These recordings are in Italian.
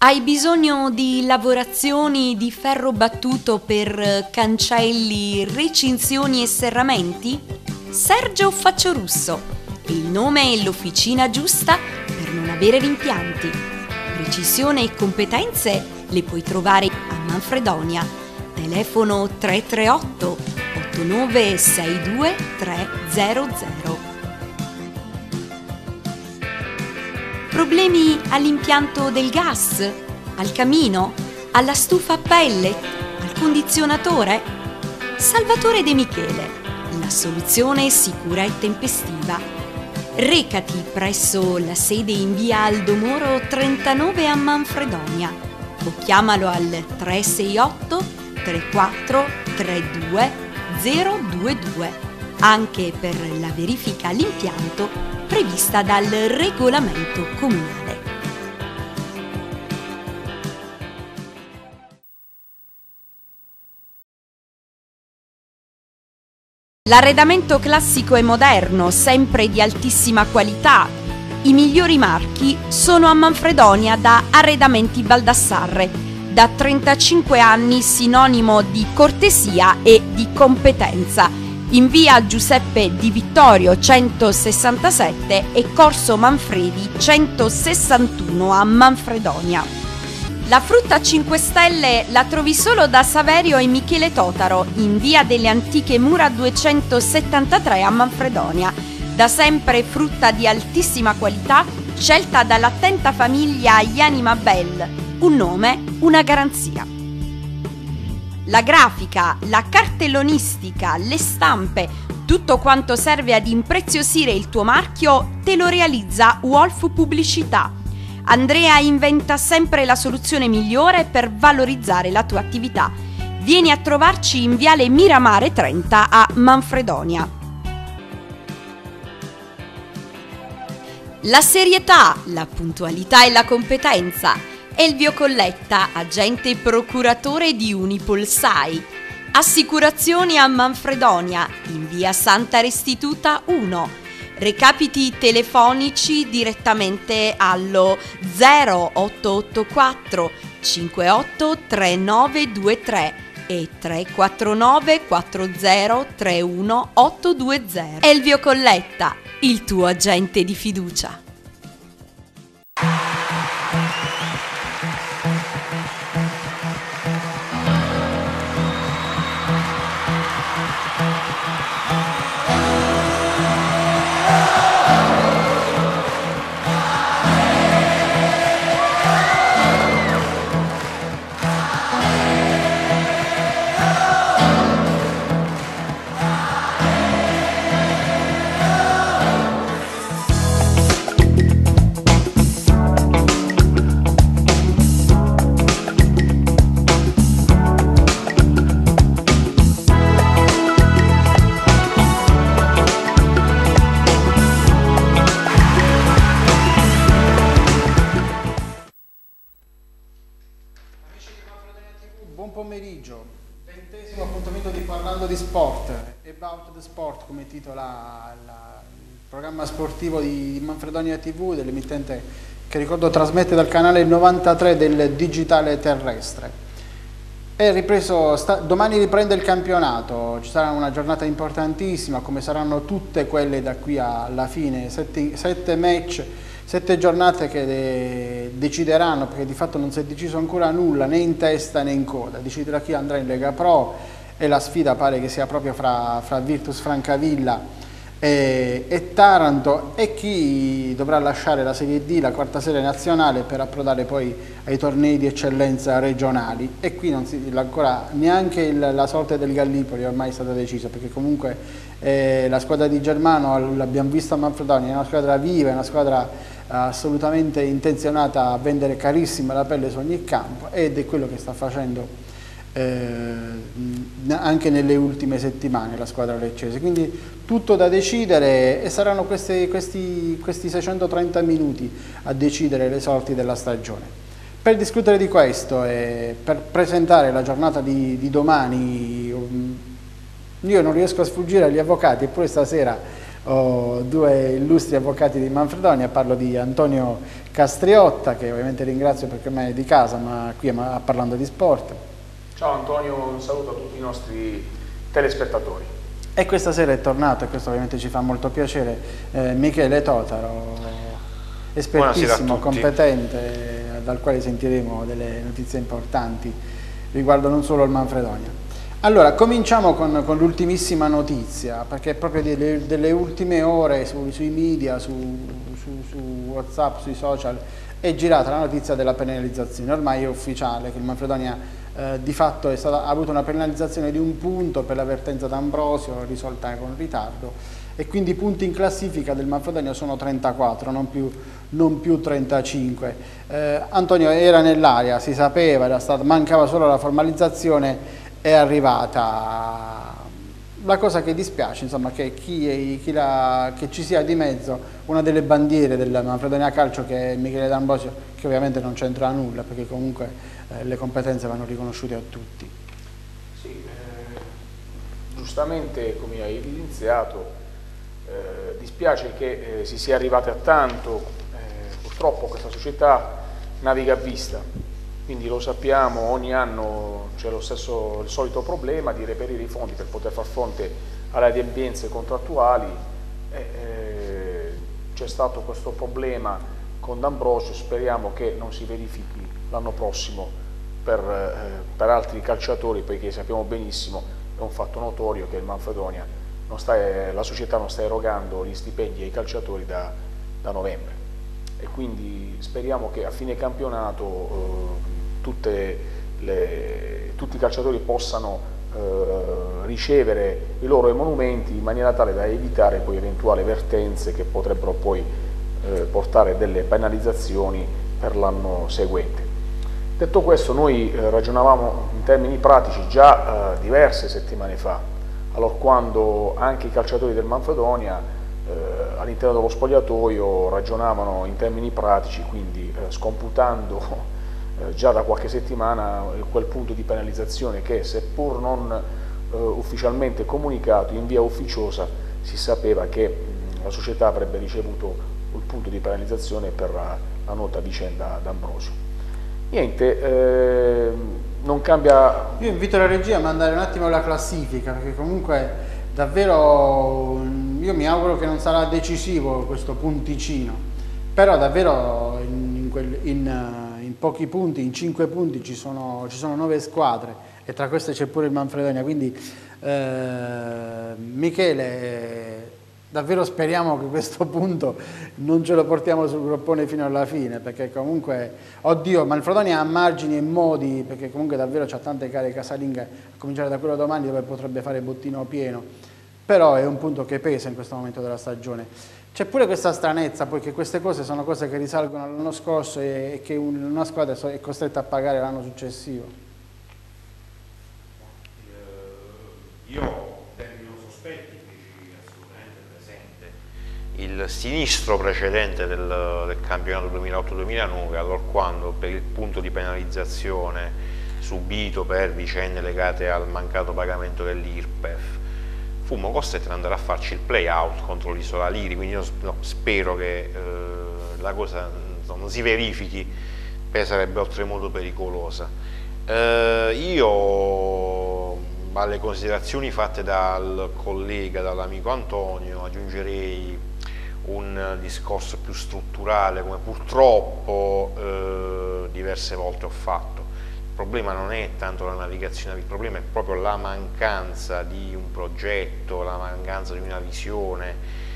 Hai bisogno di lavorazioni di ferro battuto per cancelli, recinzioni e serramenti? Sergio Faciorusso, il nome e l'officina giusta per non avere rimpianti. Precisione e competenze le puoi trovare a Manfredonia. Telefono 338 8962 300. Problemi all'impianto del gas, al camino, alla stufa a pellet, al condizionatore? Salvatore De Michele, la soluzione sicura e tempestiva. Recati presso la sede in via Aldo Moro 39 a Manfredonia o chiamalo al 368 34 32 022 anche per la verifica all'impianto prevista dal regolamento comunale. L'arredamento classico e moderno, sempre di altissima qualità. I migliori marchi sono a Manfredonia da Arredamenti Baldassarre, da 35 anni sinonimo di cortesia e di competenza. In via Giuseppe Di Vittorio 167 e Corso Manfredi 161 a Manfredonia. La frutta a 5 stelle la trovi solo da Saverio e Michele Totaro in via delle Antiche Mura 273 a Manfredonia. Da sempre frutta di altissima qualità, scelta dall'attenta famiglia Ianima Bell. Un nome, una garanzia. La grafica, la cartellonistica, le stampe, tutto quanto serve ad impreziosire il tuo marchio te lo realizza Wolf Pubblicità. Andrea inventa sempre la soluzione migliore per valorizzare la tua attività. Vieni a trovarci in viale Miramare 30 a Manfredonia. La serietà, la puntualità e la competenza. Elvio Colletta, agente procuratore di Unipol SAI. Assicurazioni a Manfredonia, in via Santa Restituta 1. Recapiti telefonici direttamente allo 0884 58 3923 e 349 40 31 820. Elvio Colletta, il tuo agente di fiducia. Buon pomeriggio, 20° appuntamento di Parlando di Sport, About the Sport come titola il programma sportivo di Manfredonia TV, dell'emittente che ricordo trasmette dal canale 93 del digitale terrestre. È ripreso, domani riprende il campionato, ci sarà una giornata importantissima come saranno tutte quelle da qui alla fine, 7 match. 7 giornate che decideranno, perché di fatto non si è deciso ancora nulla né in testa né in coda, deciderà chi andrà in Lega Pro e la sfida pare che sia proprio fra Virtus Francavilla e Taranto e chi dovrà lasciare la Serie D, la quarta serie nazionale per approdare poi ai tornei di eccellenza regionali e qui non si ancora neanche la sorte del Gallipoli è ormai stata decisa perché comunque la squadra di Germano l'abbiamo vista a Manfredonia, è una squadra viva, è una squadra assolutamente intenzionata a vendere carissima la pelle su ogni campo ed è quello che sta facendo anche nelle ultime settimane la squadra leccese, quindi tutto da decidere e saranno questi 630 minuti a decidere le sorti della stagione. Per discutere di questo e per presentare la giornata di domani, io non riesco a sfuggire agli avvocati eppure stasera ho due illustri avvocati di Manfredonia, parlo di Antonio Castriotta, che ovviamente ringrazio perché ormai è di casa, ma qui parlando di sport. Ciao Antonio, un saluto a tutti i nostri telespettatori. E questa sera è tornato, e questo ovviamente ci fa molto piacere, Michele Totaro, espertissimo, competente, dal quale sentiremo delle notizie importanti riguardo non solo il Manfredonia. Allora, cominciamo con l'ultimissima notizia, perché proprio delle ultime ore sui media, su WhatsApp, sui social, è girata la notizia della penalizzazione. Ormai è ufficiale che il Manfredonia di fatto ha avuto una penalizzazione di 1 punto per l'avvertenza d'Ambrosio, risolta con ritardo, e quindi i punti in classifica del Manfredonia sono 34, non più 35. Antonio, era nell'aria, si sapeva, mancava solo la formalizzazione. È arrivata. La cosa che dispiace, insomma, che che ci sia di mezzo una delle bandiere del Manfredonia Calcio, che è Michele D'Ambrosio, che ovviamente non c'entra nulla, perché comunque le competenze vanno riconosciute a tutti. Sì, giustamente, come hai evidenziato, dispiace che si sia arrivati a tanto. Purtroppo questa società naviga a vista. Quindi lo sappiamo, ogni anno c'è il solito problema di reperire i fondi per poter far fronte alle adempienze contrattuali. C'è stato questo problema con D'Ambrosio, speriamo che non si verifichi l'anno prossimo per altri calciatori, perché sappiamo benissimo, è un fatto notorio, che il Manfredonia la società non sta erogando gli stipendi ai calciatori da novembre, e quindi speriamo che a fine campionato tutti i calciatori possano ricevere i loro emolumenti, in maniera tale da evitare poi eventuali vertenze che potrebbero poi portare delle penalizzazioni per l'anno seguente. Detto questo, noi ragionavamo in termini pratici già diverse settimane fa, allorquando anche i calciatori del Manfredonia all'interno dello spogliatoio ragionavano in termini pratici, quindi scomputando già da qualche settimana quel punto di penalizzazione che, seppur non ufficialmente comunicato, in via ufficiosa si sapeva che la società avrebbe ricevuto il punto di penalizzazione per la nota vicenda D'Ambrosio. Niente, non cambia. Io invito la regia a mandare un attimo la classifica, perché comunque davvero io mi auguro che non sarà decisivo questo punticino, però davvero in pochi punti, in 5 punti ci sono 9 squadre, e tra queste c'è pure il Manfredonia, quindi Michele, davvero speriamo che questo punto non ce lo portiamo sul groppone fino alla fine, perché comunque, oddio, Manfredonia ha margini e modi, perché comunque davvero c'ha tante gare casalinghe, a cominciare da quello domani, dove potrebbe fare bottino pieno, però è un punto che pesa in questo momento della stagione. C'è pure questa stranezza, poiché queste cose sono cose che risalgono all'anno scorso e che una squadra è costretta a pagare l'anno successivo. Io termino sospetti assolutamente presente il sinistro precedente del campionato 2008-2009, allorquando per il punto di penalizzazione subito per vicende legate al mancato pagamento dell'IRPEF fummo costretti ad andare a farci il play-out contro l'Isola Liri, quindi io spero che la cosa non si verifichi, perché sarebbe oltremodo pericolosa. Io alle considerazioni fatte dal collega, dall'amico Antonio, aggiungerei un discorso più strutturale, come purtroppo diverse volte ho fatto. Il problema non è tanto la navigazione, il problema è proprio la mancanza di un progetto, la mancanza di una visione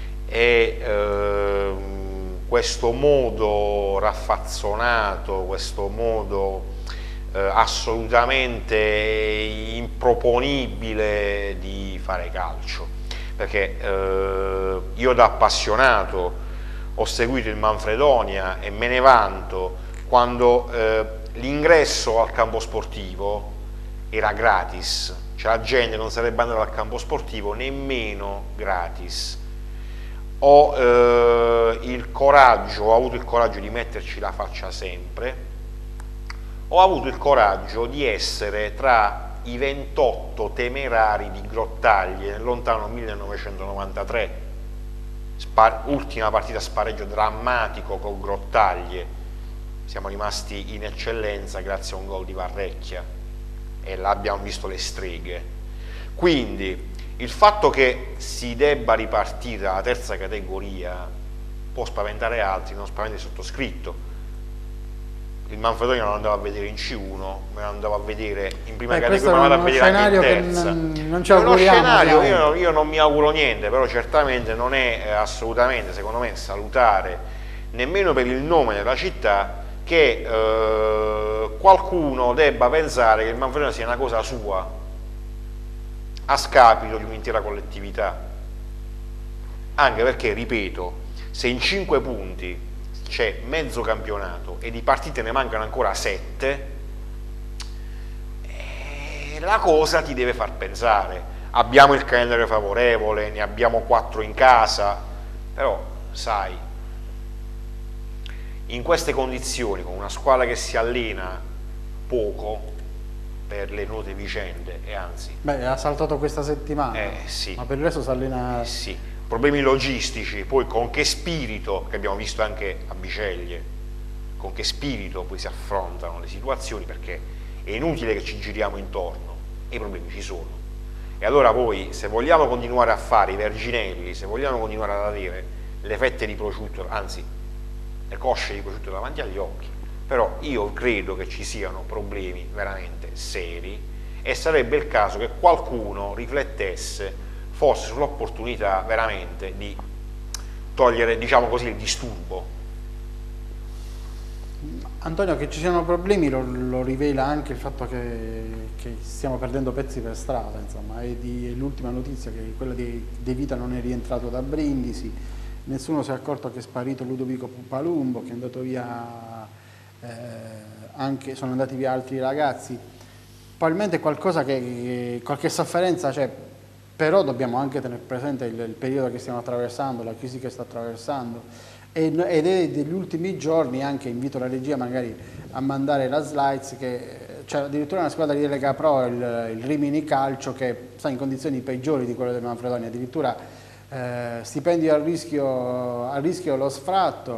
e questo modo raffazzonato, questo modo assolutamente improponibile di fare calcio, perché io da appassionato ho seguito il Manfredonia e me ne vanto quando l'ingresso al campo sportivo era gratis, cioè la gente non sarebbe andata al campo sportivo nemmeno gratis. Ho avuto il coraggio di metterci la faccia sempre, ho avuto il coraggio di essere tra i 28 temerari di Grottaglie nel lontano 1993, ultima partita spareggio drammatico col Grottaglie, siamo rimasti in eccellenza grazie a un gol di Varrecchia e là abbiamo visto le streghe. Quindi il fatto che si debba ripartire dalla terza categoria può spaventare altri, non spaventa il sottoscritto. Il Manfredonia lo andavo a vedere in C1, me lo andavo a vedere in prima categoria, me lo vado a vedere anche in terza. Non ci auguriamo, scenario io non mi auguro niente, però certamente non è assolutamente, secondo me, salutare nemmeno per il nome della città che qualcuno debba pensare che il Manfredonia sia una cosa sua a scapito di un'intera collettività, anche perché, ripeto, se in 5 punti c'è mezzo campionato e di partite ne mancano ancora 7, la cosa ti deve far pensare. Abbiamo il calendario favorevole, ne abbiamo 4 in casa, però sai, in queste condizioni, con una squadra che si allena poco per le note vicende, e anzi... Beh, ha saltato questa settimana, sì. Ma per il resto si allena... sì, problemi logistici, poi con che spirito, che abbiamo visto anche a Biceglie, con che spirito poi si affrontano le situazioni, perché è inutile che ci giriamo intorno, e i problemi ci sono. E allora poi, se vogliamo continuare a fare i verginelli, se vogliamo continuare ad avere le fette di prosciutto, anzi le cosce di prosciutto davanti agli occhi, però io credo che ci siano problemi veramente seri e sarebbe il caso che qualcuno riflettesse forse sull'opportunità veramente di togliere, diciamo così, il disturbo. Antonio, che ci siano problemi lo rivela anche il fatto che stiamo perdendo pezzi per strada, insomma, e l'ultima notizia che quella di De Vita non è rientrato da Brindisi, nessuno si è accorto che è sparito Ludovico Palumbo, che è andato via, sono andati via altri ragazzi, probabilmente qualcosa qualche sofferenza c'è, però dobbiamo anche tenere presente il periodo che stiamo attraversando, la crisi che sta attraversando, ed è degli ultimi giorni. Anche invito la regia magari a mandare la slides, che c'è addirittura una squadra di Lega Pro, il Rimini Calcio, che sta in condizioni peggiori di quelle del Manfredonia, addirittura stipendi a rischio lo sfratto,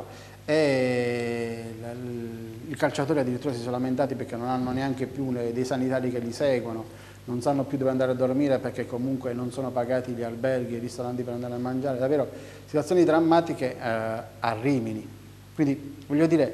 e i calciatori addirittura si sono lamentati perché non hanno neanche più dei sanitari che li seguono, non sanno più dove andare a dormire perché comunque non sono pagati gli alberghi e i ristoranti per andare a mangiare, davvero situazioni drammatiche a Rimini. Quindi voglio dire,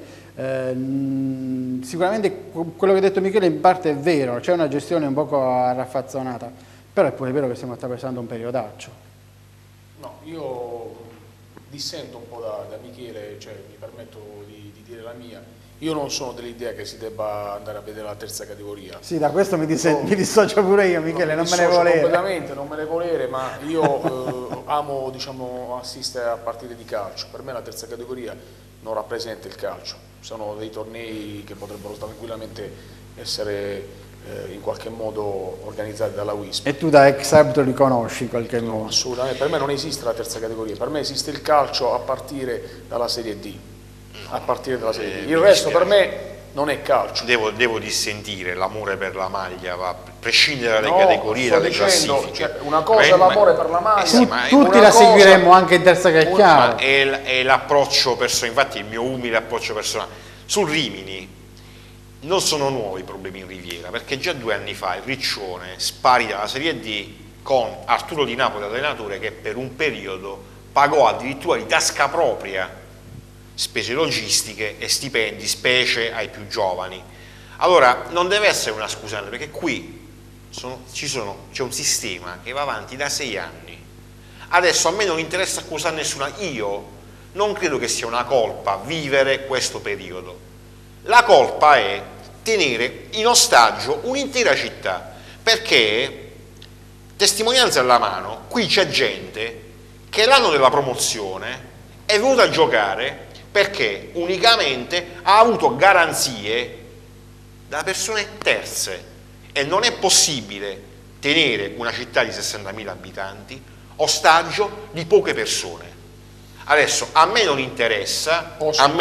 sicuramente quello che ha detto Michele in parte è vero, c'è una gestione un poco raffazzonata, però è pure vero che stiamo attraversando un periodaccio. No, io dissento un po' da Michele, cioè mi permetto di dire la mia. Io non sono dell'idea che si debba andare a vedere la terza categoria. Sì, da questo mi dissocio pure io, Michele, non me ne volere. Completamente, non me ne volere, ma io amo, diciamo, assistere a partite di calcio. Per me la terza categoria non rappresenta il calcio, sono dei tornei che potrebbero tranquillamente essere in qualche modo organizzati dalla WISP. E tu da ex arbitro li conosci in qualche modo? Assolutamente, per me non esiste la terza categoria, per me esiste il calcio a partire dalla Serie D. A partire dalla Serie D. Il resto per me non è calcio. Devo dissentire, l'amore per la maglia va a prescindere dalle categorie, dalle classifiche. Cioè, una cosa è l'amore per la maglia. Tutti la seguiremmo anche in terza, che è chiaro. È l'approccio personale, infatti il mio umile approccio personale. Sul Rimini non sono nuovi i problemi in Riviera, perché già 2 anni fa il Riccione sparì dalla Serie D con Arturo Di Napoli allenatore, che per un periodo pagò addirittura di tasca propria spese logistiche e stipendi, specie ai più giovani. Allora non deve essere una scusante, perché qui c'è un sistema che va avanti da 6 anni. Adesso a me non interessa accusare nessuna, io non credo che sia una colpa vivere questo periodo. La colpa è tenere in ostaggio un'intera città, perché, testimonianza alla mano, qui c'è gente che l'anno della promozione è venuta a giocare perché unicamente ha avuto garanzie da persone terze, e non è possibile tenere una città di 60.000 abitanti ostaggio di poche persone. Adesso a me non interessa,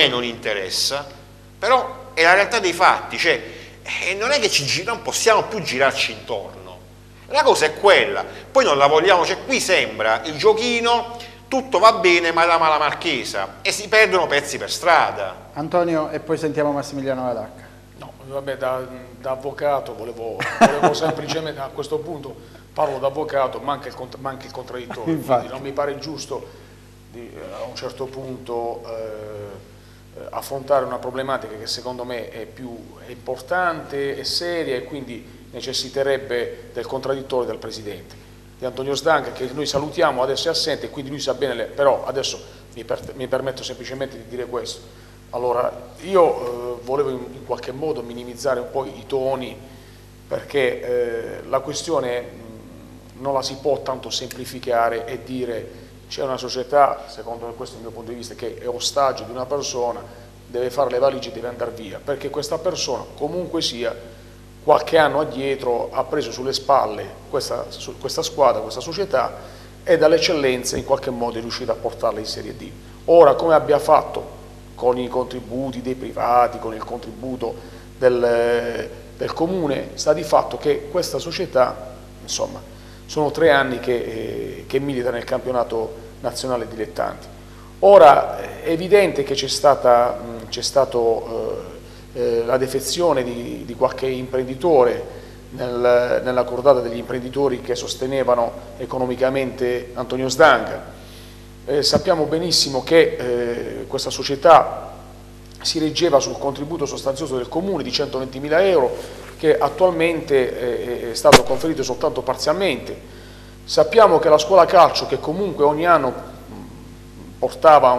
però è la realtà dei fatti, cioè non è che non possiamo più girarci intorno. La cosa è quella, poi non la vogliamo, cioè qui sembra il giochino, tutto va bene ma la mala marchesa e si perdono pezzi per strada. Antonio, e poi sentiamo Massimiliano Vadacca. No, vabbè, da avvocato volevo semplicemente, a questo punto parlo da avvocato, manca il contraddittore, quindi non mi pare giusto a un certo punto affrontare una problematica che secondo me è importante e seria, e quindi necessiterebbe del contraddittore del Presidente, di Antonio Sdanca, che noi salutiamo, adesso è assente, e quindi lui sa bene, però adesso mi permetto semplicemente di dire questo. Allora, io volevo in qualche modo minimizzare un po' i toni, perché la questione non la si può tanto semplificare e dire c'è una società, secondo me questo è il mio punto di vista, che è ostaggio di una persona, deve fare le valigie e deve andare via, perché questa persona comunque sia qualche anno addietro ha preso sulle spalle questa squadra, questa società, e dall'eccellenza in qualche modo è riuscita a portarla in Serie D. Ora, come abbia fatto con i contributi dei privati, con il contributo del comune, sta di fatto che questa società, insomma, sono 3 anni che milita nel campionato nazionale dilettanti. Ora è evidente che c'è stata la defezione di qualche imprenditore nella cordata degli imprenditori che sostenevano economicamente Antonio Sdanca. Sappiamo benissimo che questa società si reggeva sul contributo sostanzioso del comune di 120.000 euro, che attualmente è stato conferito soltanto parzialmente. Sappiamo che la scuola calcio, che comunque ogni anno portava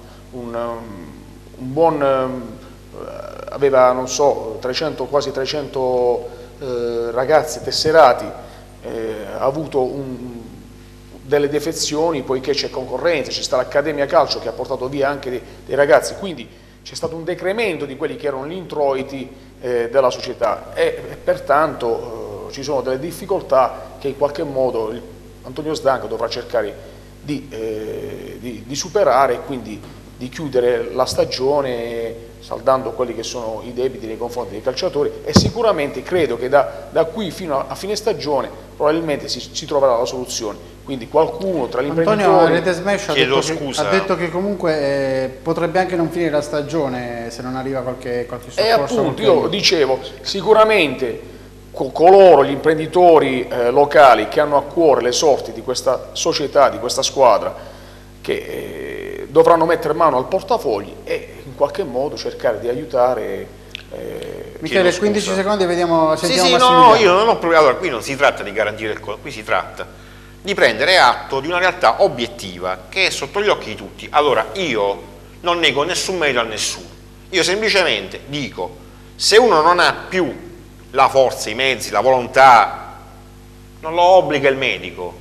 aveva, non so, quasi 300 ragazzi tesserati, ha avuto delle defezioni, poiché c'è concorrenza, c'è stata l'Accademia Calcio che ha portato via anche dei ragazzi, quindi c'è stato un decremento di quelli che erano gli introiti della società, e pertanto ci sono delle difficoltà che in qualche modo Antonio Sdanca dovrà cercare di superare, e quindi di chiudere la stagione saldando quelli che sono i debiti nei confronti dei calciatori, e sicuramente credo che da qui fino a fine stagione probabilmente si troverà la soluzione. Quindi qualcuno tra gli imprenditori... Antonio, Rete Smash ha detto che comunque potrebbe anche non finire la stagione se non arriva qualche soccorso. E appunto, io dicevo, sicuramente coloro, gli imprenditori locali che hanno a cuore le sorti di questa società, di questa squadra, che dovranno mettere mano al portafogli e in qualche modo cercare di aiutare. Michele, 15 secondi, sentiamo no, io non ho problemi. Allora, qui non si tratta di garantire qui si tratta di prendere atto di una realtà obiettiva che è sotto gli occhi di tutti. Allora, io non nego nessun merito a nessuno, io semplicemente dico, se uno non ha più la forza, i mezzi, la volontà, non lo obbliga il medico,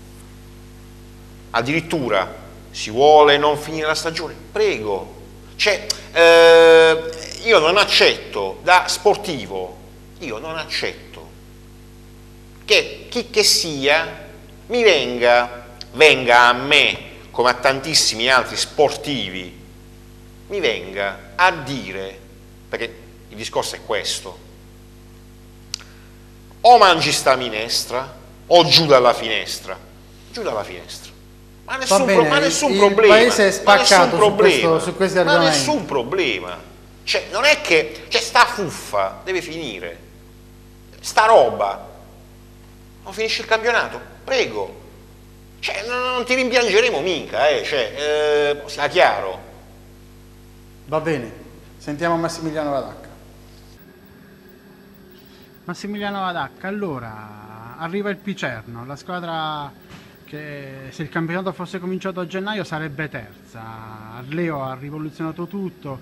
addirittura si vuole non finire la stagione, prego, cioè io non accetto da sportivo, io non accetto che chi che sia mi venga a me, come a tantissimi altri sportivi, mi venga a dire, perché il discorso è questo: o mangi sta minestra o giù dalla finestra, ma nessun problema, paese è spaccato su questi argomenti. Ma nessun problema, cioè non è che sta fuffa deve finire, sta roba non finisce il campionato, prego, cioè non ti rimpiangeremo mica, sia chiaro. Va bene, sentiamo Massimiliano Vadacca. Massimiliano Vadacca, allora arriva il Picerno, la squadra che se il campionato fosse cominciato a gennaio sarebbe terza. Arleo ha rivoluzionato tutto,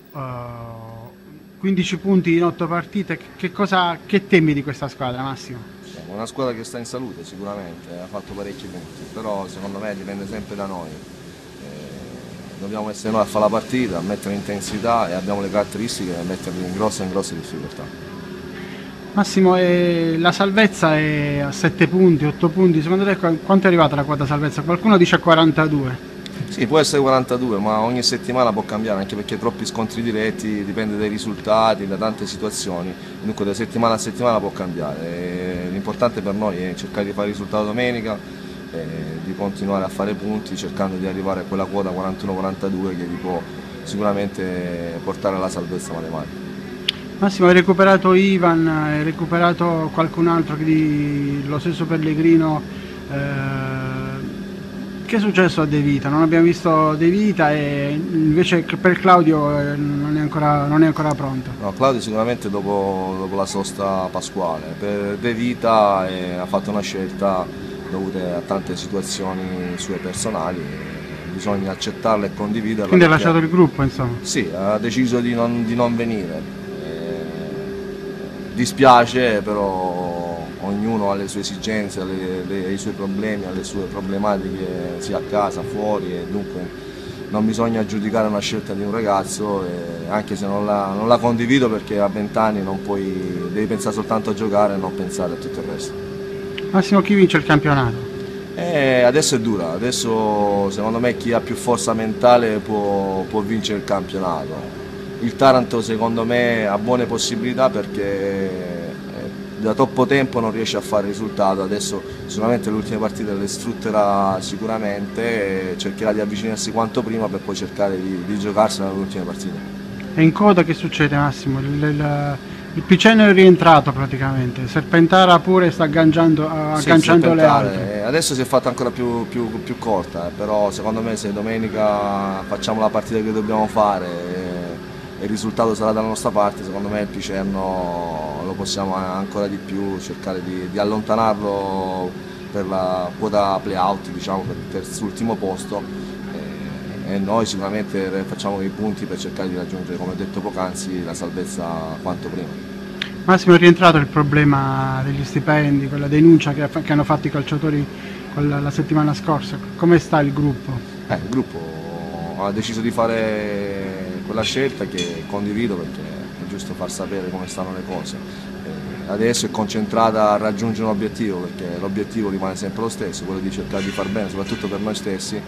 15 punti in 8 partite. Che temi di questa squadra, Massimo? Una squadra che sta in salute sicuramente, ha fatto parecchi punti, però secondo me dipende sempre da noi. Dobbiamo essere noi a fare la partita, a mettere intensità, e abbiamo le caratteristiche da metterli in grosse difficoltà. Massimo, la salvezza è a 7 punti, 8 punti, secondo te quanto è arrivata la quota salvezza? Qualcuno dice 42. Sì, può essere 42, ma ogni settimana può cambiare, anche perché troppi scontri diretti, dipende dai risultati, da tante situazioni, dunque da settimana a settimana può cambiare. L'importante per noi è cercare di fare il risultato domenica, di continuare a fare punti cercando di arrivare a quella quota 41-42 che li può sicuramente portare alla salvezza matematica. Massimo, hai recuperato Ivan, hai recuperato qualcun altro, lo stesso Pellegrino. Che è successo a De Vita? Non abbiamo visto De Vita e invece per Claudio non è ancora pronto. No, Claudio sicuramente dopo la sosta pasquale. Per De Vita ha fatto una scelta dovute a tante situazioni sue personali, bisogna accettarla e condividerla. Quindi ha lasciato il gruppo, insomma? Sì, ha deciso di non venire. Dispiace, però ognuno ha le sue esigenze, i suoi problemi, ha le sue problematiche sia a casa, fuori, e dunque non bisogna giudicare una scelta di un ragazzo, anche se non la condivido, perché a 20 anni devi pensare soltanto a giocare e non pensare a tutto il resto. Massimo, chi vince il campionato? Adesso è dura, adesso secondo me chi ha più forza mentale può vincere il campionato. Il Taranto secondo me ha buone possibilità perché da troppo tempo non riesce a fare risultato, adesso sicuramente le ultime partite le sfrutterà sicuramente e cercherà di avvicinarsi quanto prima per poi cercare di giocarsela nelle ultime partite. E in coda che succede, Massimo? Il Piceno è rientrato praticamente, Serpentara pure sta agganciando le altre. Adesso si è fatta ancora più corta, però secondo me se domenica facciamo la partita che dobbiamo fare e il risultato sarà dalla nostra parte, secondo me il Picerno lo possiamo ancora di più cercare di allontanarlo per la quota play-out, diciamo, per il terzultimo posto, e noi sicuramente facciamo i punti per cercare di raggiungere, come ho detto poc'anzi, la salvezza quanto prima. Massimo, è rientrato il problema degli stipendi, quella denuncia che hanno fatto i calciatori la settimana scorsa. Come sta il gruppo? Il gruppo ha deciso di fare quella scelta che condivido, perché è giusto far sapere come stanno le cose. Adesso è concentrata a raggiungere un obiettivo, perché l'obiettivo rimane sempre lo stesso, quello di cercare di far bene, soprattutto per noi stessi,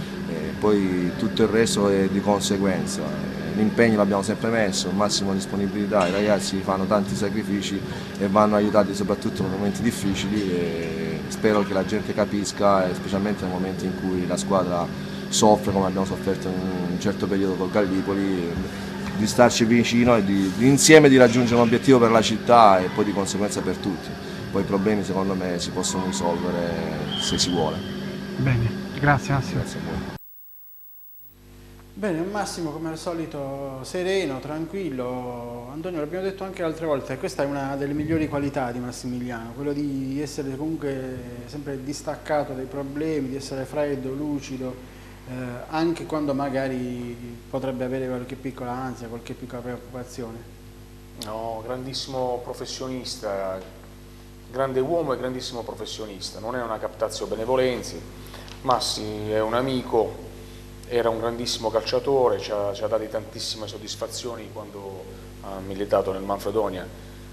poi tutto il resto è di conseguenza. L'impegno l'abbiamo sempre messo, massima disponibilità, i ragazzi fanno tanti sacrifici e vanno aiutati soprattutto nei momenti difficili, e spero che la gente capisca, specialmente nei momenti in cui la squadra soffre, come abbiamo sofferto in un certo periodo col Gallipoli, di starci vicino e insieme di raggiungere un obiettivo per la città e poi di conseguenza per tutti. Poi i problemi secondo me si possono risolvere se si vuole. Bene, grazie Massimo. Grazie a voi. Bene, Massimo come al solito sereno, tranquillo. Antonio, l'abbiamo detto anche altre volte, questa è una delle migliori qualità di Massimiliano, quello di essere comunque sempre distaccato dai problemi, di essere freddo, lucido, anche quando magari potrebbe avere qualche piccola ansia, qualche piccola preoccupazione. No, grandissimo professionista, grande uomo e grandissimo professionista, non è una captazio benevolenzi. Massi è un amico, era un grandissimo calciatore, ci ha dato tantissime soddisfazioni quando ha militato nel Manfredonia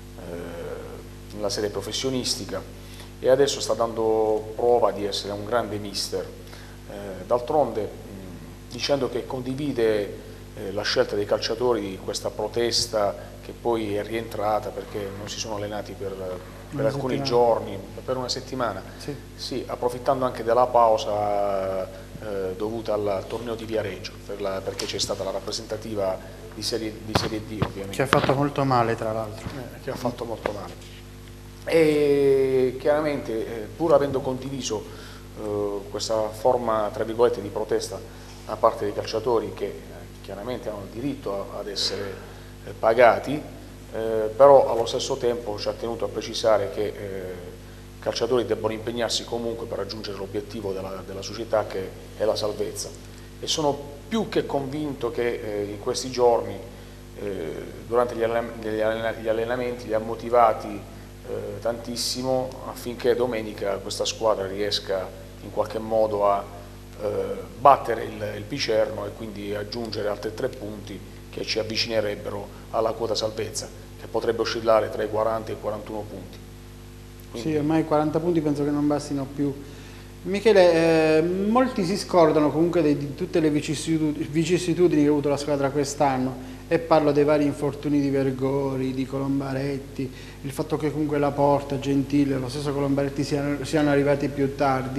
nella sede professionistica, e adesso sta dando prova di essere un grande mister. D'altronde, dicendo che condivide la scelta dei calciatori, questa protesta che poi è rientrata perché non si sono allenati per alcuni giorni, per una settimana, sì, approfittando anche della pausa dovuta al torneo di Viareggio, perché c'è stata la rappresentativa di serie D, ovviamente. Che ha fatto molto male, tra l'altro. Che ha fatto molto male. E chiaramente, pur avendo condiviso questa forma, tra virgolette, di protesta da parte dei calciatori, che chiaramente hanno il diritto ad essere pagati, però allo stesso tempo ci ha tenuto a precisare che i calciatori debbono impegnarsi comunque per raggiungere l'obiettivo della società, che è la salvezza, e sono più che convinto che in questi giorni durante gli allenamenti li ha motivati tantissimo affinché domenica questa squadra riesca in qualche modo a battere il Picerno e quindi aggiungere altri 3 punti che ci avvicinerebbero alla quota salvezza, che potrebbe oscillare tra i 40 e i 41 punti. Quindi... Sì, ormai 40 punti penso che non bastino più. Michele, molti si scordano comunque di tutte le vicissitudini che ha avuto la squadra quest'anno, e parlo dei vari infortuni di Vergori, di Colombaretti, il fatto che comunque Laporta, Gentile, lo stesso Colombaretti siano arrivati più tardi.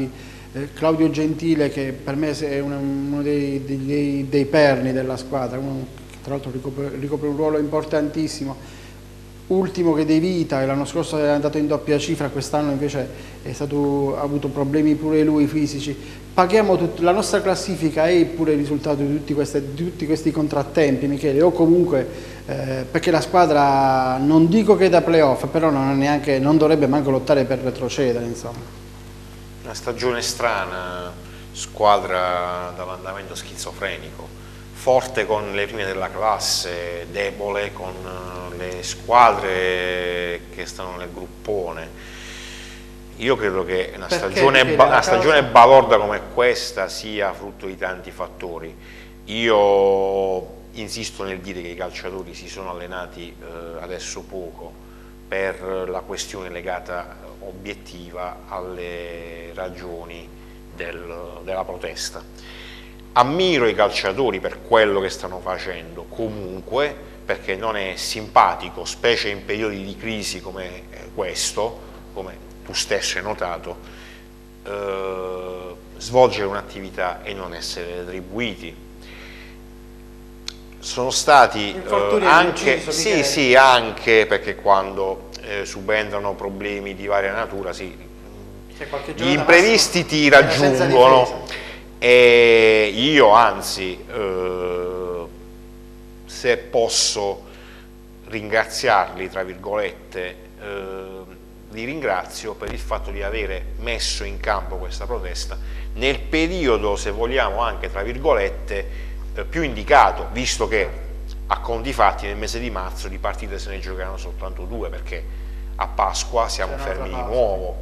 Claudio Gentile, che per me è uno dei perni della squadra, uno che tra l'altro ricopre un ruolo importantissimo. Ultimo che De Vita, che l'anno scorso è andato in doppia cifra, quest'anno invece ha avuto problemi pure lui fisici. Paghiamo la nostra classifica è pure il risultato di tutti questi contrattempi, Michele, o comunque perché la squadra, non dico che è da playoff, però non dovrebbe manco lottare per retrocedere, insomma. Una stagione strana, squadra dall'andamento schizofrenico, forte con le prime della classe, debole con le squadre che stanno nel gruppone. Io credo che una stagione balorda come questa sia frutto di tanti fattori. Io insisto nel dire che i calciatori si sono allenati adesso poco per la questione legata obiettiva alle ragioni della protesta. Ammiro i calciatori per quello che stanno facendo, comunque, perché non è simpatico, specie in periodi di crisi come questo, come tu stesso hai notato, svolgere un'attività e non essere retribuiti. Sono stati anche, sì, anche perché quando subentrano problemi di varia natura, gli imprevisti ti raggiungono. E io anzi, se posso ringraziarli, tra virgolette, li ringrazio per il fatto di avere messo in campo questa protesta nel periodo, se vogliamo anche tra virgolette, più indicato, visto che a conti fatti nel mese di marzo di partite se ne giocheranno soltanto 2, perché a Pasqua siamo fermi di nuovo.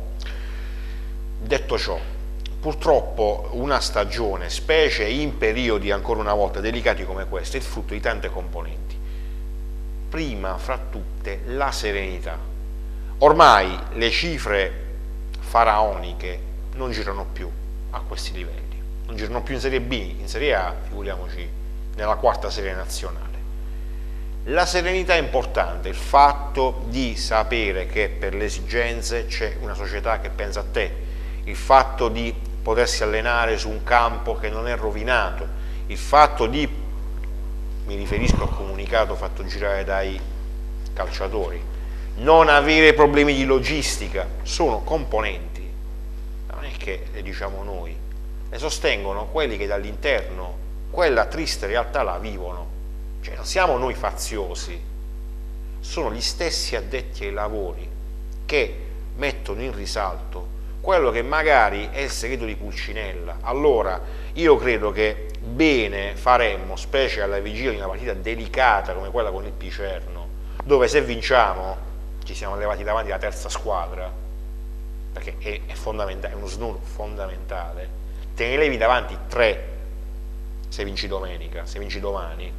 Detto ciò, purtroppo una stagione, specie in periodi ancora una volta delicati come questo, è il frutto di tante componenti. Prima fra tutte la serenità. Ormai le cifre faraoniche non girano più a questi livelli, non girano più in Serie B, in Serie A, figuriamoci nella quarta serie nazionale. La serenità è importante, il fatto di sapere che per le esigenze c'è una società che pensa a te, il fatto di potersi allenare su un campo che non è rovinato, il fatto di, mi riferisco al comunicato fatto girare dai calciatori, non avere problemi di logistica, sono componenti, non è che le diciamo noi, le sostengono quelli che dall'interno quella triste realtà la vivono, cioè non siamo noi faziosi, sono gli stessi addetti ai lavori che mettono in risalto quello che magari è il segreto di Pulcinella. Allora io credo che bene faremmo, specie alla vigilia di una partita delicata come quella con il Picerno, dove se vinciamo ci siamo levati davanti alla terza squadra, perché è fondamentale, è uno snodo fondamentale, te ne levi davanti 3 se vinci domenica, se vinci domani.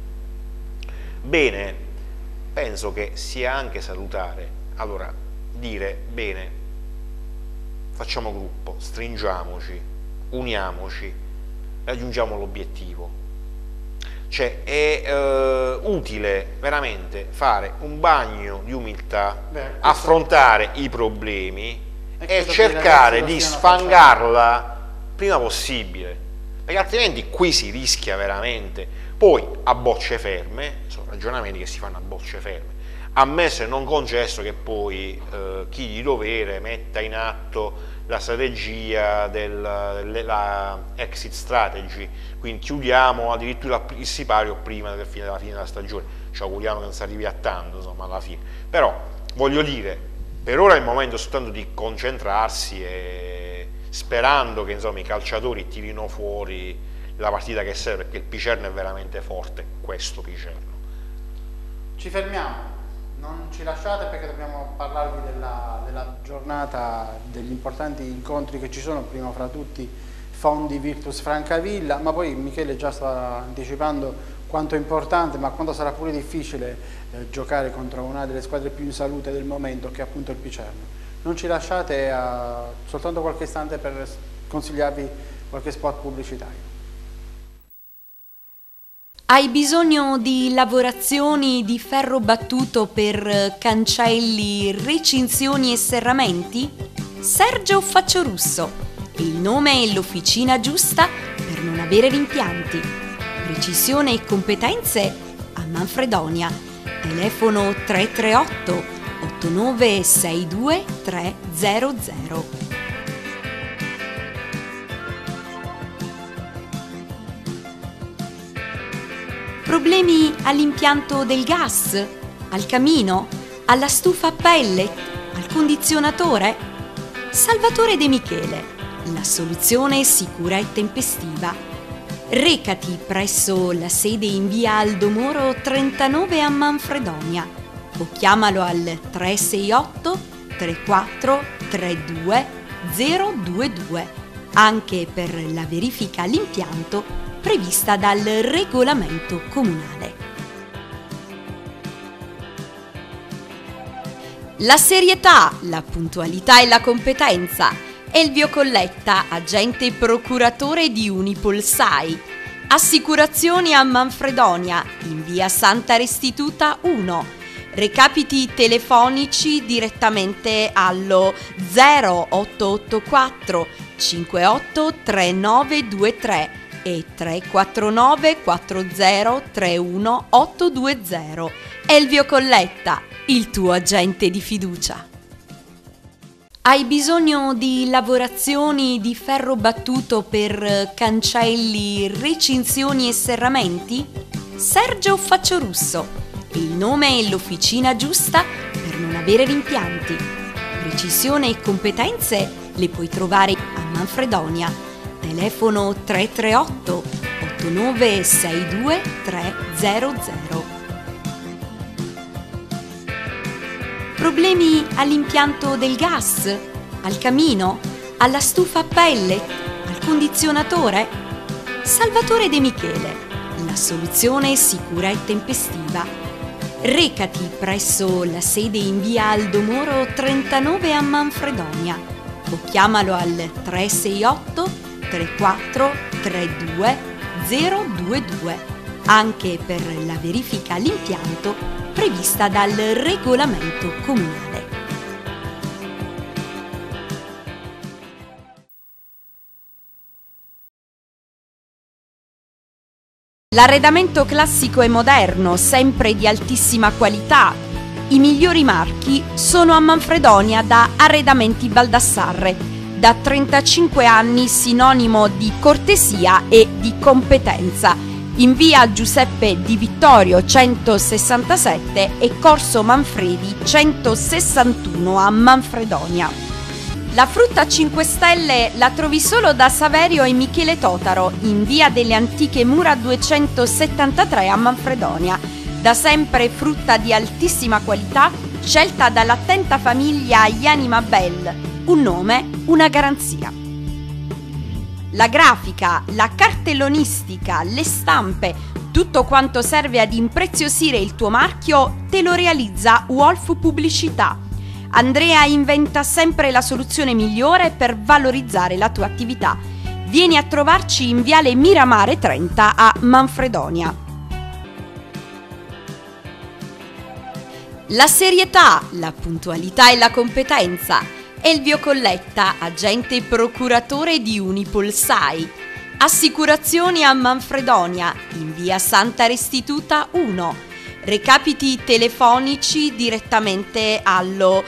Bene, penso che sia anche salutare allora dire bene, facciamo gruppo, stringiamoci, uniamoci, raggiungiamo l'obiettivo. Cioè è utile veramente fare un bagno di umiltà, affrontare i problemi e cercare di sfangarla prima possibile, perché altrimenti qui si rischia veramente. Poi a bocce ferme, sono ragionamenti che si fanno a bocce ferme, ammesso e non concesso che poi chi di dovere metta in atto la strategia della exit strategy, quindi chiudiamo addirittura il sipario prima della fine della stagione. Ci auguriamo che non si arrivi a tanto, insomma, alla fine. Però voglio dire, per ora è il momento soltanto di concentrarsi e sperando che insomma i calciatori tirino fuori la partita che serve, perché il Picerno è veramente forte, questo Picerno. Ci fermiamo. Non ci lasciate perché dobbiamo parlarvi della giornata, degli importanti incontri che ci sono, prima fra tutti Fondi Virtus Francavilla, ma poi Michele già sta anticipando quanto è importante, ma quanto sarà pure difficile giocare contro una delle squadre più in salute del momento, che è appunto il Picerno. Non ci lasciate soltanto qualche istante per consigliarvi qualche spot pubblicitario. Hai bisogno di lavorazioni di ferro battuto per cancelli, recinzioni e serramenti? Sergio Facciarusso, e il nome e l'officina giusta per non avere rimpianti. Precisione e competenze a Manfredonia. Telefono 338 8962 300. Problemi all'impianto del gas, al camino, alla stufa a pellet, al condizionatore? Salvatore De Michele, la soluzione sicura e tempestiva. Recati presso la sede in via Aldo Moro 39 a Manfredonia o chiamalo al 368 34 32 022 anche per la verifica all'impianto prevista dal regolamento comunale. La serietà, la puntualità e la competenza. Elvio Colletta, agente procuratore di Unipol SAI. Assicurazioni a Manfredonia, in via Santa Restituta 1. Recapiti telefonici direttamente allo 0884 58 3923 e 349 40 31 820. Elvio Colletta, il tuo agente di fiducia. Hai bisogno di lavorazioni di ferro battuto per cancelli, recinzioni e serramenti? Sergio Faciorusso, il nome e l'officina giusta per non avere rimpianti. Precisione e competenze le puoi trovare a Manfredonia. Telefono 338 8962 300. Problemi all'impianto del gas, al camino, alla stufa a pellet, al condizionatore? Salvatore De Michele, la soluzione sicura e tempestiva. Recati presso la sede in via Aldo Moro 39 a Manfredonia o chiamalo al 368 34 32 022 anche per la verifica all'impianto prevista dal regolamento comunale. L'arredamento classico e moderno, sempre di altissima qualità. I migliori marchi sono a Manfredonia da Arredamenti Baldassarre. Da 35 anni sinonimo di cortesia e di competenza. In via Giuseppe Di Vittorio 167 e Corso Manfredi 161 a Manfredonia. La frutta 5 stelle la trovi solo da Saverio e Michele Totaro in via delle Antiche Mura 273 a Manfredonia. Da sempre frutta di altissima qualità, scelta dall'attenta famiglia Ianima Bell. Un nome, una garanzia. La grafica, la cartellonistica, le stampe, tutto quanto serve ad impreziosire il tuo marchio te lo realizza Wolf Pubblicità. Andrea inventa sempre la soluzione migliore per valorizzare la tua attività. Vieni a trovarci in viale Miramare 30 a Manfredonia. La serietà, la puntualità e la competenza. Elvio Colletta, agente procuratore di Unipol SAI. Assicurazioni a Manfredonia, in via Santa Restituta 1. Recapiti telefonici direttamente allo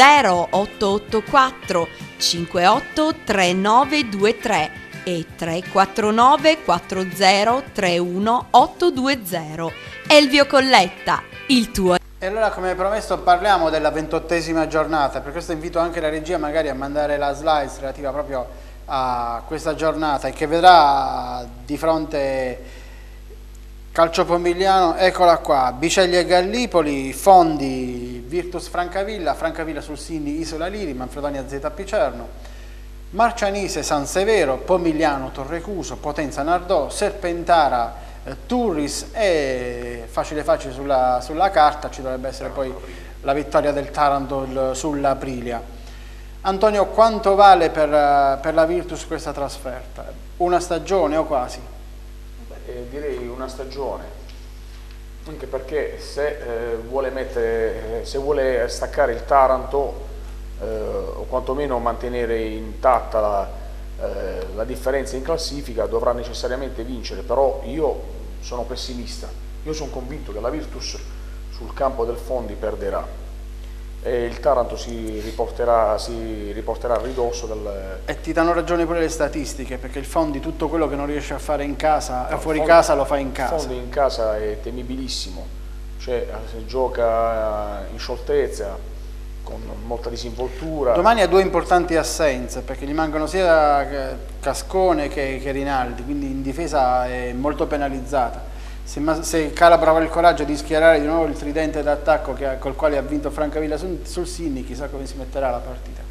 0884 58 3923 e 349 40 31 820. Elvio Colletta, il tuo. E allora, come promesso, parliamo della 28ª giornata. Per questo invito anche la regia magari a mandare la slide relativa proprio a questa giornata e che vedrà di fronte Calcio Pomigliano. Eccola qua: Biceglie e Gallipoli, Fondi, Virtus Francavilla, Francavilla sul Sindi, Isola Liri, Manfredonia Z Picerno, Marcianise San Severo, Pomigliano Torrecuso, Potenza Nardò, Serpentara Turris e facile sulla carta ci dovrebbe essere poi la vittoria del Taranto sull'Aprilia. Antonio, quanto vale per la Virtus questa trasferta? Una stagione o quasi? Direi una stagione, anche perché se vuole staccare il Taranto o quantomeno mantenere intatta la differenza in classifica, dovrà necessariamente vincere, però io sono pessimista, io sono convinto che la Virtus sul campo del Fondi perderà e il Taranto si riporterà a ridosso del... E ti danno ragione pure le statistiche, perché il Fondi tutto quello che non riesce a fare in casa, fuori casa lo fa in casa. Il Fondi in casa è temibilissimo, cioè gioca in scioltezza, con molta disinvoltura. Domani ha due importanti assenze, perché gli mancano sia Cascone che Rinaldi, quindi in difesa è molto penalizzata. Se Calabro avrà il coraggio di schierare di nuovo il tridente d'attacco col quale ha vinto Francavilla sul Sinni, chissà come si metterà la partita.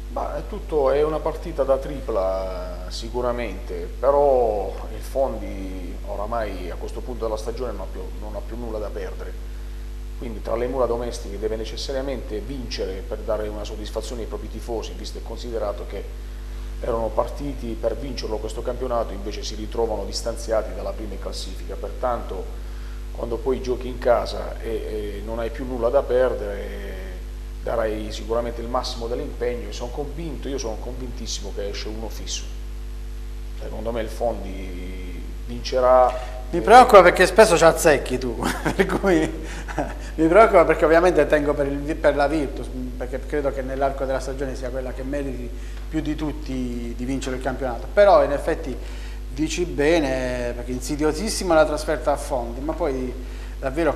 È una partita da tripla sicuramente, però il Fondi oramai a questo punto della stagione non ha più nulla da perdere, quindi tra le mura domestiche deve necessariamente vincere per dare una soddisfazione ai propri tifosi, visto e considerato che erano partiti per vincerlo questo campionato, invece si ritrovano distanziati dalla prima classifica. Pertanto quando poi giochi in casa e non hai più nulla da perdere, darai sicuramente il massimo dell'impegno. Io sono convintissimo che esce uno fisso. Secondo me il Fondi vincerà. Mi preoccupa perché spesso ci azzecchi tu, per cui mi preoccupa perché ovviamente tengo per la Virtus, perché credo che nell'arco della stagione sia quella che meriti più di tutti di vincere il campionato, però in effetti dici bene, perché è insidiosissima la trasferta a Fondi, ma poi davvero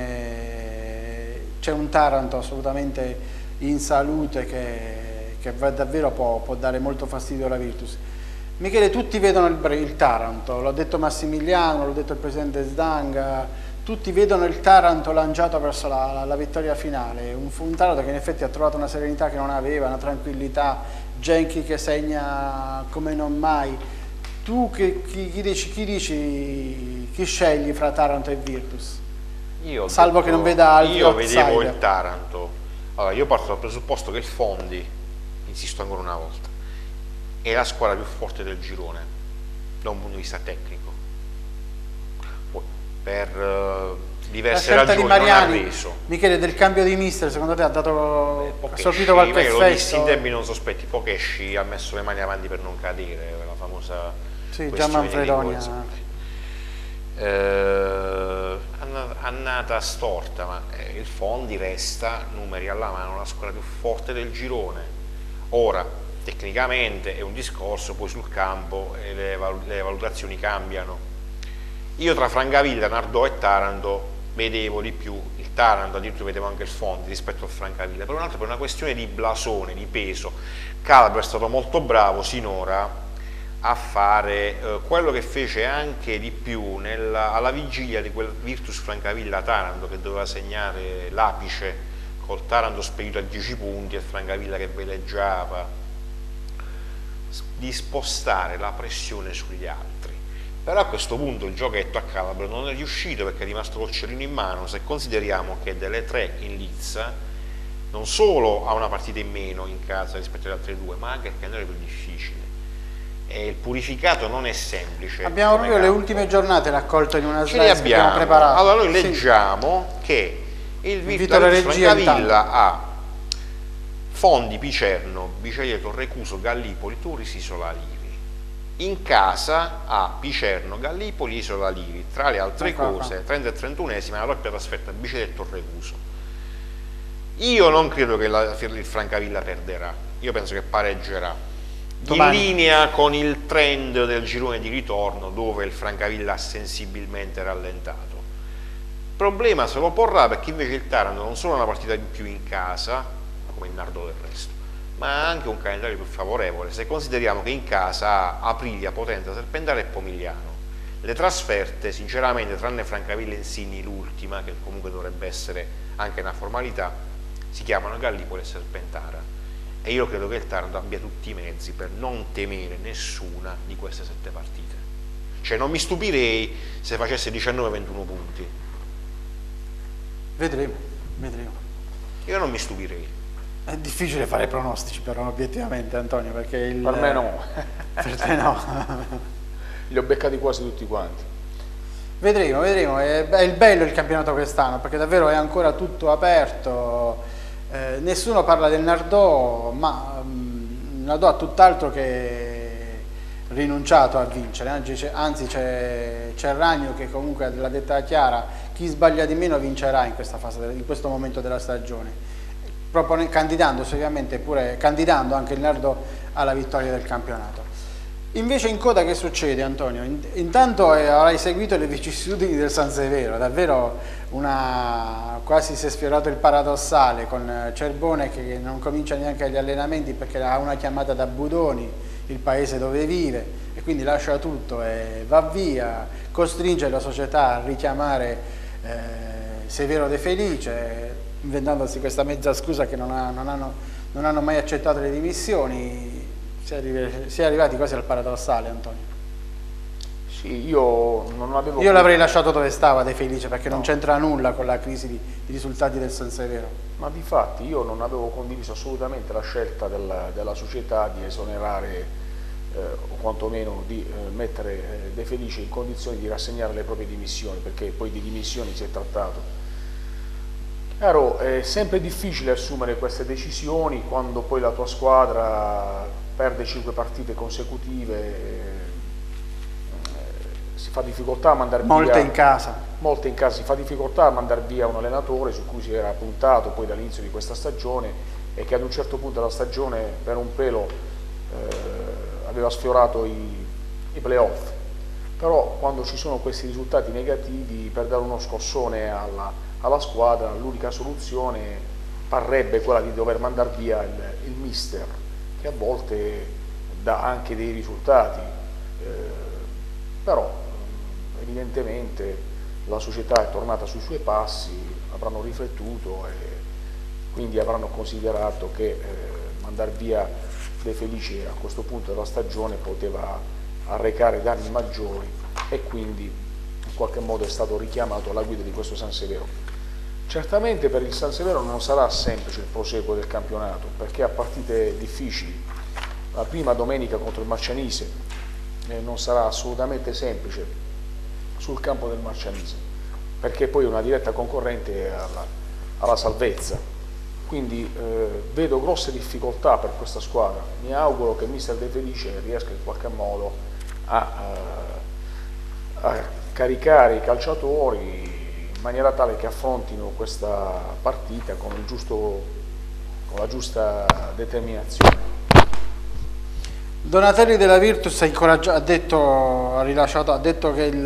come c'è un Taranto assolutamente in salute che davvero può dare molto fastidio alla Virtus. Michele, tutti vedono il Taranto, l'ha detto Massimiliano, l'ha detto il presidente Zdanga, tutti vedono il Taranto lanciato verso la vittoria finale, un Taranto che in effetti ha trovato una serenità che non aveva, una tranquillità, Genchi che segna come non mai. Tu chi scegli fra Taranto e Virtus? Salvo che non veda altri Io outsider. vedevo il Taranto. Allora, io parto dal presupposto che il Fondi, insisto ancora una volta, è la squadra più forte del girone da un punto di vista tecnico. Poi, per diverse ragioni non ha reso. Michele, del cambio di mister secondo te ha sortito qualche effetto? Lo dissi in termini non sospetti. Pokesci ha messo le mani avanti per non cadere, la famosa già Manfredonia annata storta, ma il Fondi resta, numeri alla mano, la squadra più forte del girone. Ora tecnicamente è un discorso, poi sul campo le valutazioni cambiano. Io tra Francavilla, Nardò e Taranto vedevo di più il Taranto, addirittura vedevo anche il Fondi rispetto al Francavilla, per un altro, per una questione di blasone, di peso. Calabro è stato molto bravo sinora a fare quello che fece anche di più alla vigilia di quel Virtus Francavilla-Taranto, che doveva segnare l'apice col Taranto spedito a 10 punti e Francavilla che veleggiava, di spostare la pressione sugli altri. Però a questo punto il giochetto a Calabro non è riuscito, perché è rimasto col cerino in mano, se consideriamo che delle tre in lizza non solo ha una partita in meno in casa rispetto alle altre due, ma anche il calendario più difficile, e il purificato non è semplice. Abbiamo proprio le ultime giornate raccolte in una slide che abbiamo preparato. Allora noi leggiamo che il Virtus Francavilla ha Fondi, Picerno, Biceglie, Torrecuso, Gallipoli, Turris, Isola Liri. In casa a Picerno, Gallipoli, Isola Liri. Tra le altre cose, 30 e 31esima la doppia trasferta a Biceglie e Torrecuso. Io non credo che il Francavilla perderà, io penso che pareggerà. Domani. In linea con il trend del girone di ritorno, dove il Francavilla ha sensibilmente rallentato. Il problema se lo porrà perché invece il Taranto non solo ha una partita in più in casa, come il Nardò del resto, ma ha anche un calendario più favorevole, se consideriamo che in casa ha Aprilia, Potenza, Serpentara e Pomigliano. Le trasferte, sinceramente, tranne Francavilla e Insigni, l'ultima, che comunque dovrebbe essere anche una formalità, si chiamano Gallipoli e Serpentara, e io credo che il Taranto abbia tutti i mezzi per non temere nessuna di queste 7 partite. Cioè non mi stupirei se facesse 19-21 punti. Vedremo. Io non mi stupirei. È difficile fare pronostici però obiettivamente, Antonio, perché per me no. Per te no. Li ho beccati quasi tutti quanti. Vedremo, è il bello il campionato quest'anno, perché davvero è ancora tutto aperto, nessuno parla del Nardò, ma Nardò ha tutt'altro che rinunciato a vincere, anzi c'è Ragno che comunque l'ha detta chiara, chi sbaglia di meno vincerà in questa fase, in questo momento della stagione, candidando anche il Nardo alla vittoria del campionato. Invece in coda che succede, Antonio? Intanto avrai seguito le vicissitudini del San Severo, davvero quasi si è sfiorato il paradossale, con Cerbone che non comincia neanche gli allenamenti perché ha una chiamata da Budoni, il paese dove vive, e quindi lascia tutto e va via, costringe la società a richiamare Severo De Felice, inventandosi questa mezza scusa che non hanno mai accettato le dimissioni. Si è arrivati quasi al paradossale, Antonio. Sì, io non avevo... Io l'avrei lasciato dove stava De Felice, perché non c'entra nulla con la crisi di risultati del San Severo. Ma difatti io non avevo condiviso assolutamente la scelta della società di esonerare o quantomeno di mettere De Felice in condizioni di rassegnare le proprie dimissioni, perché poi di dimissioni si è trattato. Chiaro, è sempre difficile assumere queste decisioni quando poi la tua squadra perde 5 partite consecutive, si fa difficoltà a mandare via... Molte in casa, si fa difficoltà a mandare via un allenatore su cui si era puntato poi dall'inizio di questa stagione e che ad un certo punto della stagione per un pelo aveva sfiorato i playoff. Però quando ci sono questi risultati negativi, per dare uno scossone alla squadra, l'unica soluzione parrebbe quella di dover mandare via il mister, che a volte dà anche dei risultati, però evidentemente la società è tornata sui suoi passi, avranno riflettuto e quindi avranno considerato che mandare via De Felice a questo punto della stagione poteva arrecare danni maggiori e quindi in qualche modo è stato richiamato alla guida di questo San Severo. Certamente per il San Severo non sarà semplice il proseguo del campionato, perché ha partite difficili. La prima domenica contro il Marcianise non sarà assolutamente semplice sul campo del Marcianise, perché poi è una diretta concorrente alla salvezza. Quindi vedo grosse difficoltà per questa squadra. Mi auguro che mister De Felice riesca in qualche modo a caricare i calciatori in maniera tale che affrontino questa partita con la giusta determinazione. Donatelli della Virtus ha detto che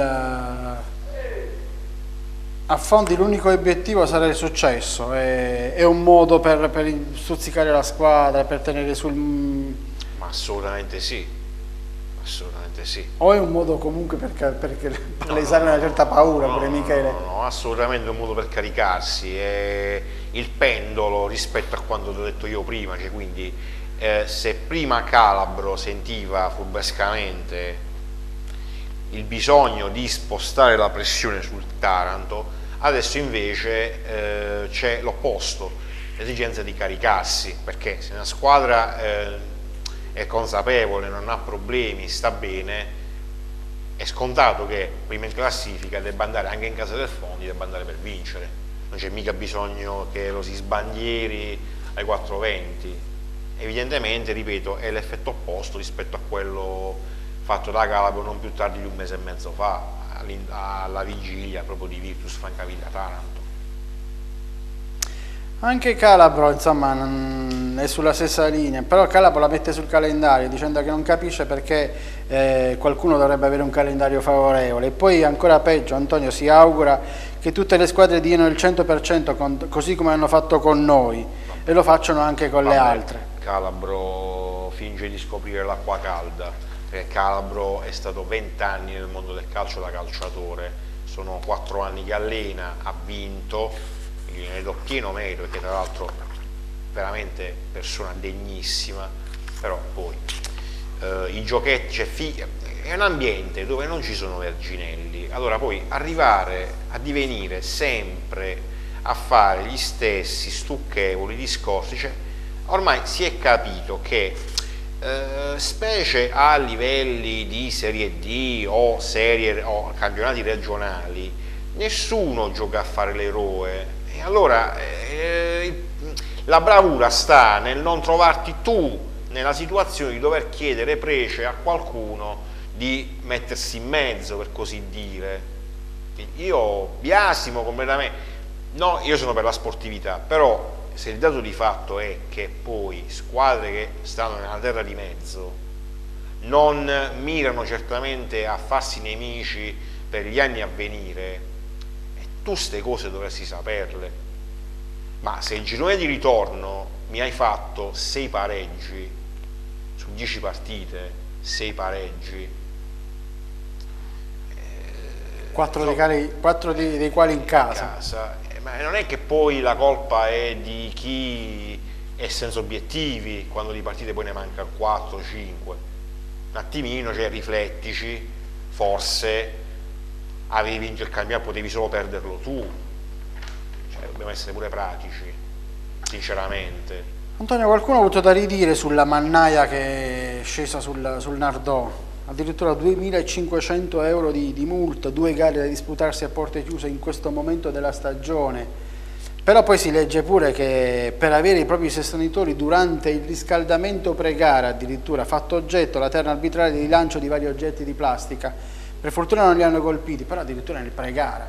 affondi l'unico obiettivo sarà il successo, è un modo per stuzzicare la squadra, per tenere sul... Ma assolutamente sì, assolutamente sì. O è un modo comunque per palesare una certa paura, pure Michele? No, assolutamente un modo per caricarsi, è il pendolo rispetto a quanto ti ho detto io prima, cioè quindi se prima Calabro sentiva furbescamente il bisogno di spostare la pressione sul Taranto, adesso invece c'è l'opposto, l'esigenza di caricarsi, perché se una squadra è consapevole, non ha problemi, sta bene, è scontato che prima in classifica debba andare anche in casa del Fondi, debba andare per vincere, non c'è mica bisogno che lo si sbandieri ai 420. Evidentemente, ripeto, è l'effetto opposto rispetto a quello fatto da Calabro non più tardi di un mese e mezzo fa, alla vigilia proprio di Virtus Francavilla Taranto. Anche Calabro, insomma, è sulla stessa linea, però Calabro la mette sul calendario dicendo che non capisce perché qualcuno dovrebbe avere un calendario favorevole. E poi ancora peggio, Antonio si augura che tutte le squadre diano il 100% così come hanno fatto con noi e lo facciano anche con le altre. Calabro finge di scoprire l'acqua calda, perché Calabro è stato 20 anni nel mondo del calcio da calciatore, sono 4 anni che allena, ha vinto, ne do pieno merito perché tra l'altro veramente persona degnissima, però poi i giochetti, cioè, è un ambiente dove non ci sono verginelli, allora poi arrivare a divenire sempre a fare gli stessi stucchevoli discorsi, cioè, ormai si è capito che specie a livelli di Serie D o campionati regionali nessuno gioca a fare l'eroe, e allora la bravura sta nel non trovarti tu nella situazione di dover chiedere prece a qualcuno di mettersi in mezzo, per così dire. Io biasimo completamente, no, io sono per la sportività, però se il dato di fatto è che poi squadre che stanno nella terra di mezzo non mirano certamente a farsi nemici per gli anni a venire, tu ste cose dovresti saperle. Ma se il girone di ritorno mi hai fatto 6 pareggi su 10 partite, 6 pareggi, 4 dei quali in casa. Ma non è che poi la colpa è di chi è senza obiettivi, quando di partite poi ne mancano 4, 5. Un attimino, cioè, riflettici, forse avevi vinto il campionato, potevi solo perderlo tu. Cioè, dobbiamo essere pure pratici, sinceramente. Antonio, qualcuno ha avuto da ridire sulla mannaia che è scesa sul Nardò, addirittura 2.500 euro di multa, 2 gare da disputarsi a porte chiuse in questo momento della stagione. Però poi si legge pure che per avere i propri sostenitori durante il riscaldamento pre-gara addirittura fatto oggetto la terna arbitrale di lancio di vari oggetti di plastica. Per fortuna non li hanno colpiti, però addirittura nel pre-gara.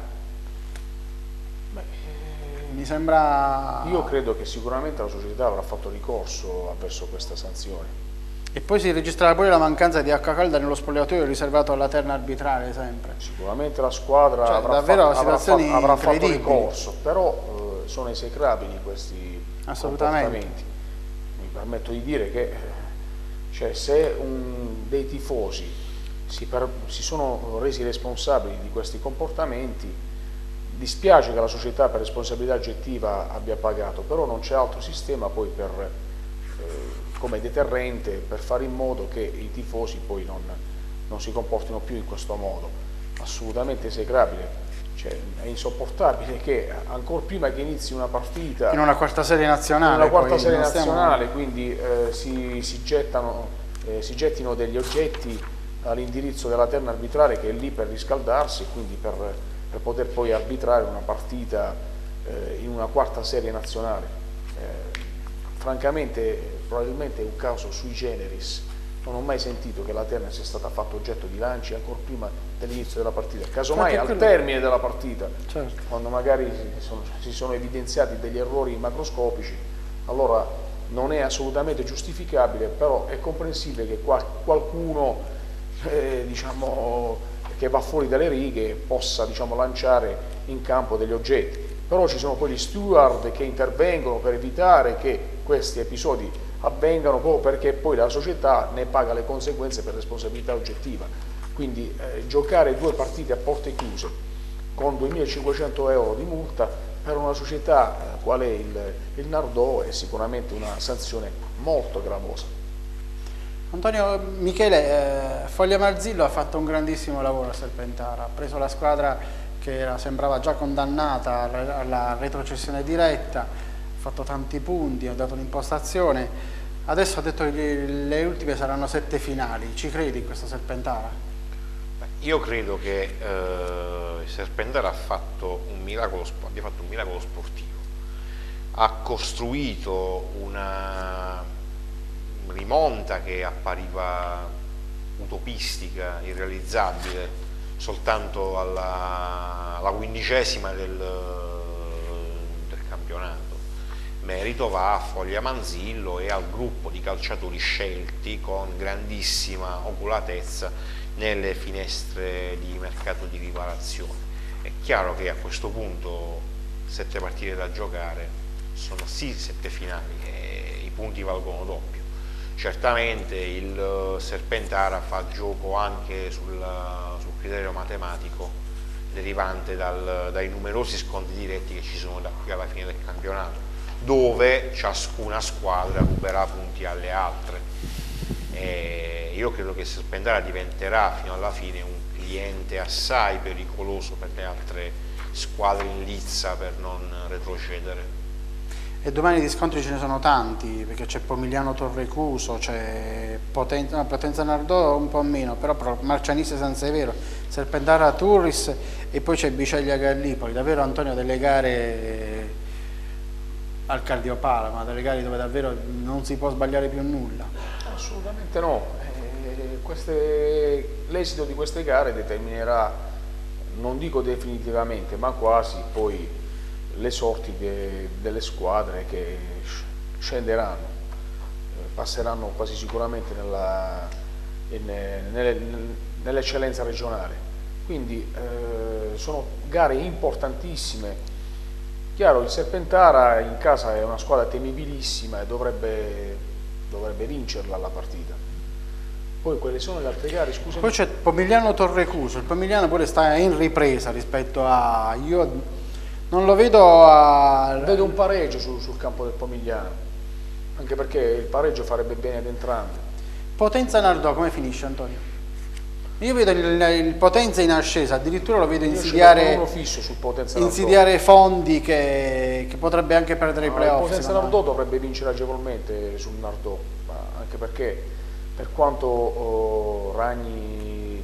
Mi sembra... Io credo che sicuramente la società avrà fatto ricorso verso questa sanzione. E poi si registrerà pure la mancanza di acqua calda nello spogliatoio riservato alla terna arbitrale sempre. Sicuramente la squadra avrà fatto ricorso, però sono esecrabili questi comportamenti. Mi permetto di dire che cioè, se dei tifosi si sono resi responsabili di questi comportamenti, dispiace che la società per responsabilità oggettiva abbia pagato, però non c'è altro sistema poi come deterrente per fare in modo che i tifosi poi non si comportino più in questo modo. Assolutamente esecrabile. Cioè, è insopportabile che ancora prima che inizi una partita in una quarta serie nazionale, quindi si gettino degli oggetti all'indirizzo della terna arbitrale che è lì per riscaldarsi e quindi per poter poi arbitrare una partita in una quarta serie nazionale. Francamente probabilmente è un caso sui generis. Non ho mai sentito che la terna sia stata fatta oggetto di lanci ancora prima dell'inizio della partita, casomai al termine della partita, certo, quando magari si sono evidenziati degli errori macroscopici, allora non è assolutamente giustificabile, però è comprensibile che qualcuno diciamo, che va fuori dalle righe possa, diciamo, lanciare in campo degli oggetti. Però ci sono poi gli steward che intervengono per evitare che questi episodi avvengano, proprio perché poi la società ne paga le conseguenze per responsabilità oggettiva. Quindi giocare 2 partite a porte chiuse con 2.500 euro di multa per una società qual è il Nardò è sicuramente una sanzione molto gravosa. Antonio, Michele, Foglia Marzillo ha fatto un grandissimo lavoro a Serpentara, ha preso la squadra che sembrava già condannata alla retrocessione diretta, ha fatto tanti punti, ha dato un'impostazione, adesso ha detto che le ultime saranno 7 finali. Ci credi in questa Serpentara? Io credo che Serpentara abbia fatto un miracolo sportivo, ha costruito una rimonta che appariva utopistica, irrealizzabile, soltanto alla 15ª del campionato. Merito va a Foglia Manzillo e al gruppo di calciatori scelti con grandissima oculatezza nelle finestre di mercato di riparazione. È chiaro che a questo punto 7 partite da giocare sono sì 7 finali e i punti valgono doppio. Certamente il Serpentara fa gioco anche sul criterio matematico derivante dai numerosi scontri diretti che ci sono da qui alla fine del campionato, dove ciascuna squadra ruberà punti alle altre. E io credo che Serpentara diventerà fino alla fine un cliente assai pericoloso per le altre squadre in lizza per non retrocedere. E domani di scontri ce ne sono tanti, perché c'è Pomigliano Torrecuso, c'è Potenza Nardò un po' meno, però Marcianise San Severo, Serpentara Turris e poi c'è Biceglia Gallipoli. Davvero, Antonio, delle gare al cardiopalma, delle gare dove davvero non si può sbagliare più nulla. Assolutamente no. L'esito di queste gare determinerà, non dico definitivamente, ma quasi, poi le sorti delle squadre che scenderanno, passeranno quasi sicuramente nell'eccellenza regionale. Quindi sono gare importantissime. Chiaro, il Serpentara in casa è una squadra temibilissima e dovrebbe vincerla la partita. Poi quelle sono le altre gare, scusami. Poi c'è Pomigliano Torrecuso, il Pomigliano pure sta in ripresa rispetto a... io non lo vedo a... Vedo un pareggio sul campo del Pomigliano, anche perché il pareggio farebbe bene ad entrambi. Potenza Nardò, come finisce, Antonio? Io vedo il Potenza in ascesa, addirittura lo vedo insidiare fondi che potrebbe anche perdere i playoff. Il Potenza Nardò dovrebbe vincere agevolmente sul Nardò, anche perché per quanto Ragni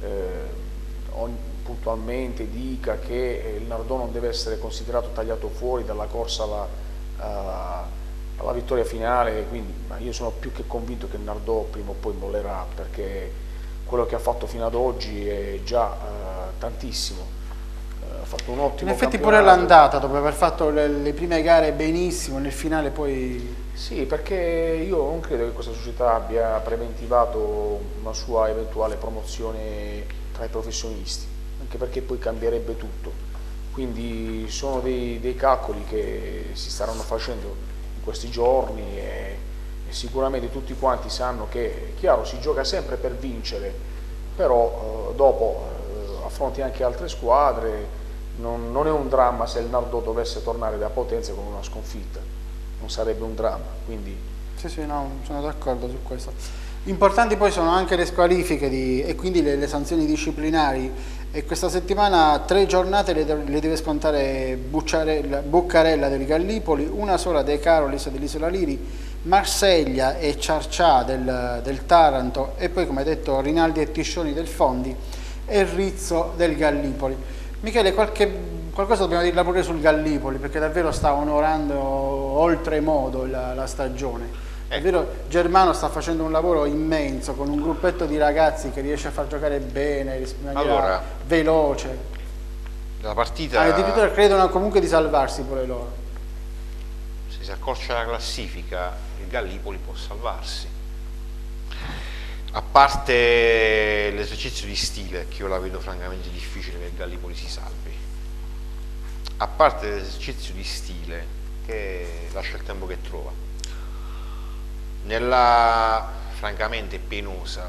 puntualmente dica che il Nardò non deve essere considerato tagliato fuori dalla corsa alla vittoria finale, quindi io sono più che convinto che il Nardò prima o poi mollerà, perché quello che ha fatto fino ad oggi è già tantissimo. Ha fatto un ottimo in effetti campionato. Pure l'andata, dopo aver fatto le prime gare benissimo, nel finale poi... Sì, perché io non credo che questa società abbia preventivato una sua eventuale promozione tra i professionisti, anche perché poi cambierebbe tutto. Quindi sono dei calcoli che si staranno facendo in questi giorni e sicuramente tutti quanti sanno che, chiaro, si gioca sempre per vincere, però dopo affronti anche altre squadre, non è un dramma se il Nardò dovesse tornare da Potenza con una sconfitta, non sarebbe un dramma, quindi... Sì, no, sono d'accordo su questo. Importanti poi sono anche le squalifiche e quindi le sanzioni disciplinari, e questa settimana 3 giornate le deve scontare Buccarella del Gallipoli, una sola De Carolis dell'Isola Liri, Marseglia e Ciarcià del Taranto, e poi, come detto, Rinaldi e Tiscioni del Fondi e Rizzo del Gallipoli. Michele, qualcosa dobbiamo dirla pure sul Gallipoli, perché davvero sta onorando oltremodo la stagione. Davvero Germano sta facendo un lavoro immenso con un gruppetto di ragazzi che riesce a far giocare bene, in maniera veloce. La partita... addirittura credono comunque di salvarsi pure loro. Se si accorcia la classifica, il Gallipoli può salvarsi. A parte l'esercizio di stile, che io la vedo francamente difficile che il Gallipoli si salvi. A parte l'esercizio di stile, che lascia il tempo che trova. Nella francamente penosa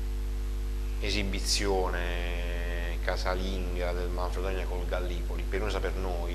esibizione casalinga del Manfredonia col Gallipoli, penosa per noi,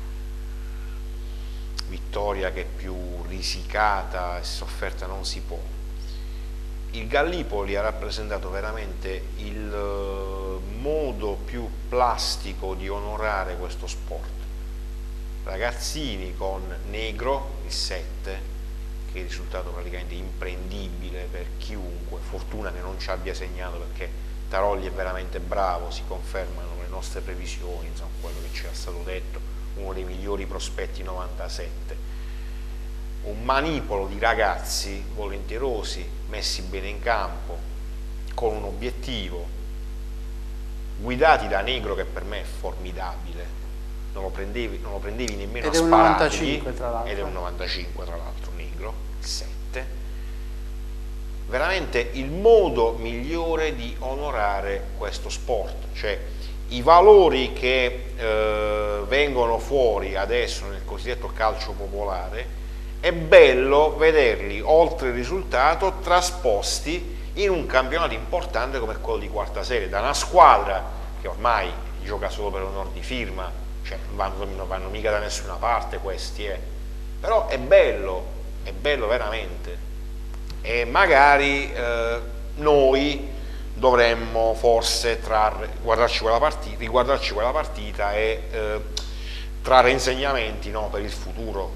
vittoria che più risicata e sofferta non si può, il Gallipoli ha rappresentato veramente il modo più plastico di onorare questo sport. Ragazzini con Negro, il 7, che è risultato praticamente imprendibile per chiunque, fortuna che non ci abbia segnato, perché Tarolli è veramente bravo, si confermano le nostre previsioni, insomma, quello che ci è stato detto, uno dei migliori prospetti 97, un manipolo di ragazzi volenterosi, messi bene in campo, con un obiettivo, guidati da Negro, che per me è formidabile, non lo prendevi nemmeno a sparargli, ed è un 95 tra l'altro, Negro, il 7, veramente il modo migliore di onorare questo sport, cioè i valori che vengono fuori adesso nel cosiddetto calcio popolare, è bello vederli, oltre il risultato, trasposti in un campionato importante come quello di quarta serie, da una squadra che ormai gioca solo per onor di firma, cioè non vanno mica da nessuna parte questi, però è bello veramente, e magari noi dovremmo forse riguardarci quella partita e trarre insegnamenti, no, per il futuro.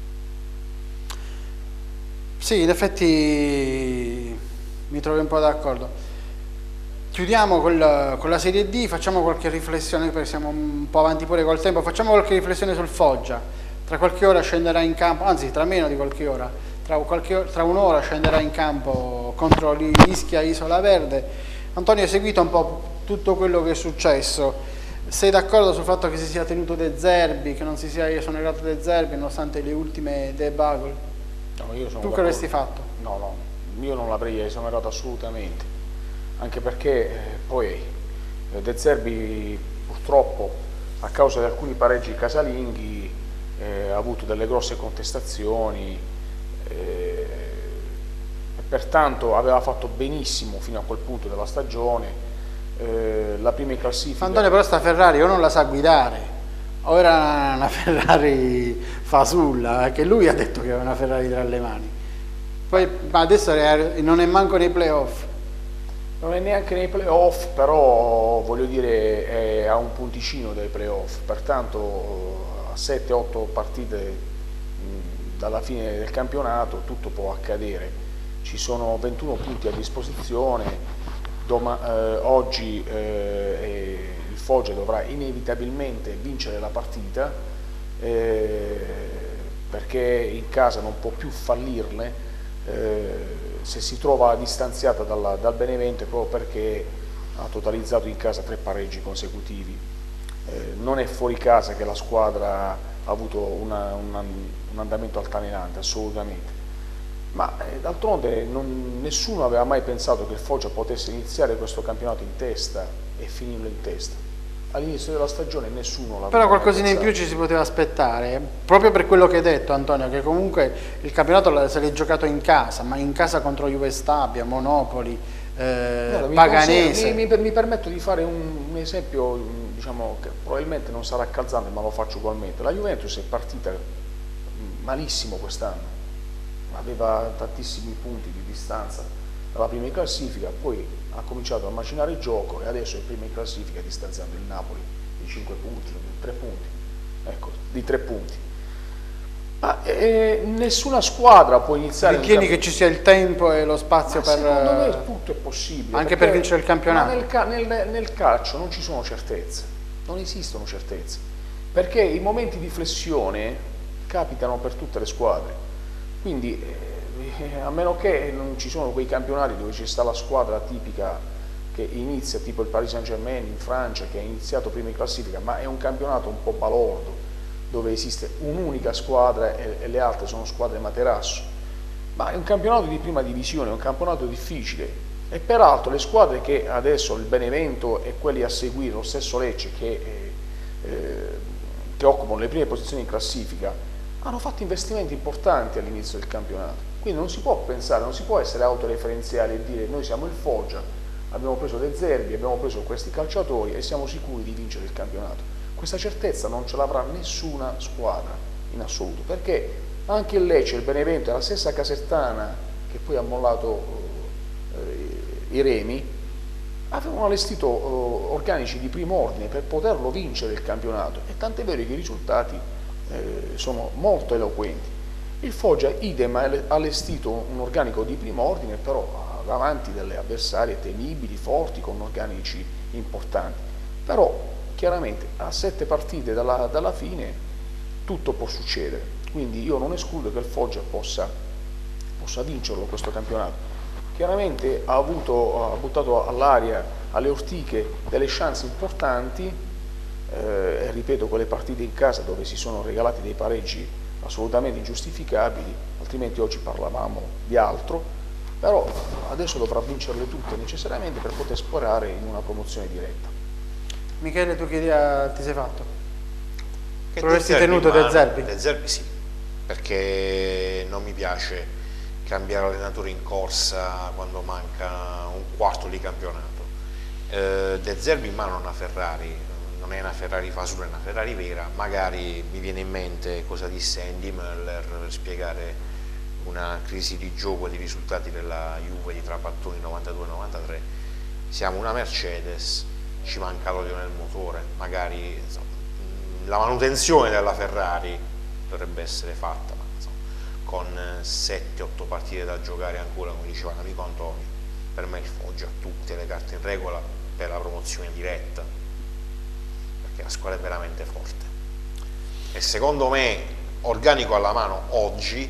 Sì, in effetti mi trovo un po' d'accordo. Chiudiamo con la Serie D, facciamo qualche riflessione, perché siamo un po' avanti pure col tempo, facciamo qualche riflessione sul Foggia. Tra qualche ora scenderà in campo, anzi tra meno di qualche ora, tra un'ora scenderà in campo contro l'Ischia Isola Verde. Antonio, hai seguito un po' tutto quello che è successo. Sei d'accordo sul fatto che si sia tenuto De Zerbi, che non si sia esonerato De Zerbi nonostante le ultime debacle? No, io sono tu che avresti fatto? No, io non l'avrei esonerato assolutamente, anche perché poi De Zerbi purtroppo a causa di alcuni pareggi casalinghi ha avuto delle grosse contestazioni e pertanto aveva fatto benissimo fino a quel punto della stagione. La prima in classifica. Antonio, però sta Ferrari o non la sa guidare o era una Ferrari fasulla, perché lui ha detto che aveva una Ferrari tra le mani, poi ma adesso non è manco nei playoff. Non è neanche nei playoff, però voglio dire è a un punticino dai playoff, pertanto a 7-8 partite dalla fine del campionato tutto può accadere. Ci sono 21 punti a disposizione. Oggi il Foggia dovrà inevitabilmente vincere la partita perché in casa non può più fallirle se si trova distanziata dal Benevento proprio perché ha totalizzato in casa 3 pareggi consecutivi. Non è fuori casa che la squadra ha avuto un andamento altalenante, assolutamente. Ma d'altronde nessuno aveva mai pensato che il Foggia potesse iniziare questo campionato in testa e finirlo in testa. All'inizio della stagione nessuno l'aveva Però qualcosina pensato. in più ci si poteva aspettare, proprio per quello che hai detto Antonio, che comunque il campionato se l'è giocato in casa, ma in casa contro Juve Stabia, Monopoli, Paganese. Mi permetto di fare un esempio, diciamo, che probabilmente non sarà calzante, ma lo faccio ugualmente. La Juventus è partita malissimo quest'anno. Aveva tantissimi punti di distanza dalla prima in classifica, poi ha cominciato a macinare il gioco e adesso è prima in classifica distanziando il Napoli di 5 punti, 3 punti, ecco, di 3 punti. Ma nessuna squadra può iniziare... Ritieni che ci sia il tempo e lo spazio per... Secondo me tutto è possibile. Anche per vincere il campionato? Nel calcio non ci sono certezze, non esistono certezze, perché i momenti di flessione capitano per tutte le squadre. Quindi a meno che non ci sono quei campionati dove ci sta la squadra tipica che inizia, tipo il Paris Saint-Germain in Francia, che ha iniziato prima in classifica, ma è un campionato un po' balordo, dove esiste un'unica squadra e le altre sono squadre materasso. Ma è un campionato di prima divisione, è un campionato difficile. E peraltro le squadre che adesso, il Benevento e quelli a seguire, lo stesso Lecce, che occupano le prime posizioni in classifica, hanno fatto investimenti importanti all'inizio del campionato, quindi non si può pensare, non si può essere autoreferenziali e dire noi siamo il Foggia, abbiamo preso De Zerbi, abbiamo preso questi calciatori e siamo sicuri di vincere il campionato. Questa certezza non ce l'avrà nessuna squadra in assoluto, perché anche il Lecce, il Benevento e la stessa Casertana, che poi ha mollato i remi, avevano allestito organici di primo ordine per poterlo vincere il campionato, e tant'è vero che i risultati sono molto eloquenti. Il Foggia idem ha allestito un organico di primo ordine, però davanti delle avversarie temibili, forti, con organici importanti. Però chiaramente a 7 partite dalla fine tutto può succedere, quindi io non escludo che il Foggia possa vincerlo questo campionato. Chiaramente ha buttato all'aria, alle ortiche, delle chance importanti. E ripeto, quelle partite in casa dove si sono regalati dei pareggi assolutamente ingiustificabili, altrimenti oggi parlavamo di altro, però adesso dovrà vincerle tutte necessariamente per poter sperare in una promozione diretta. Michele, tu che idea ti sei fatto? Che avresti tenuto De Zerbi? De Zerbi sì, perché non mi piace cambiare allenatore in corsa quando manca un quarto di campionato. De Zerbi in mano a una Ferrari, non è una Ferrari fasulla, è una Ferrari vera. Magari mi viene in mente cosa disse Andy Möller per spiegare una crisi di gioco e di risultati della Juve di Trapattoni 92-93. Siamo una Mercedes, ci manca l'olio nel motore, magari insomma, la manutenzione della Ferrari dovrebbe essere fatta, ma insomma, con 7-8 partite da giocare ancora, come diceva l'amico Antonio, per me il Foggia ha tutte le carte in regola per la promozione diretta, perché la squadra è veramente forte e secondo me, organico alla mano oggi,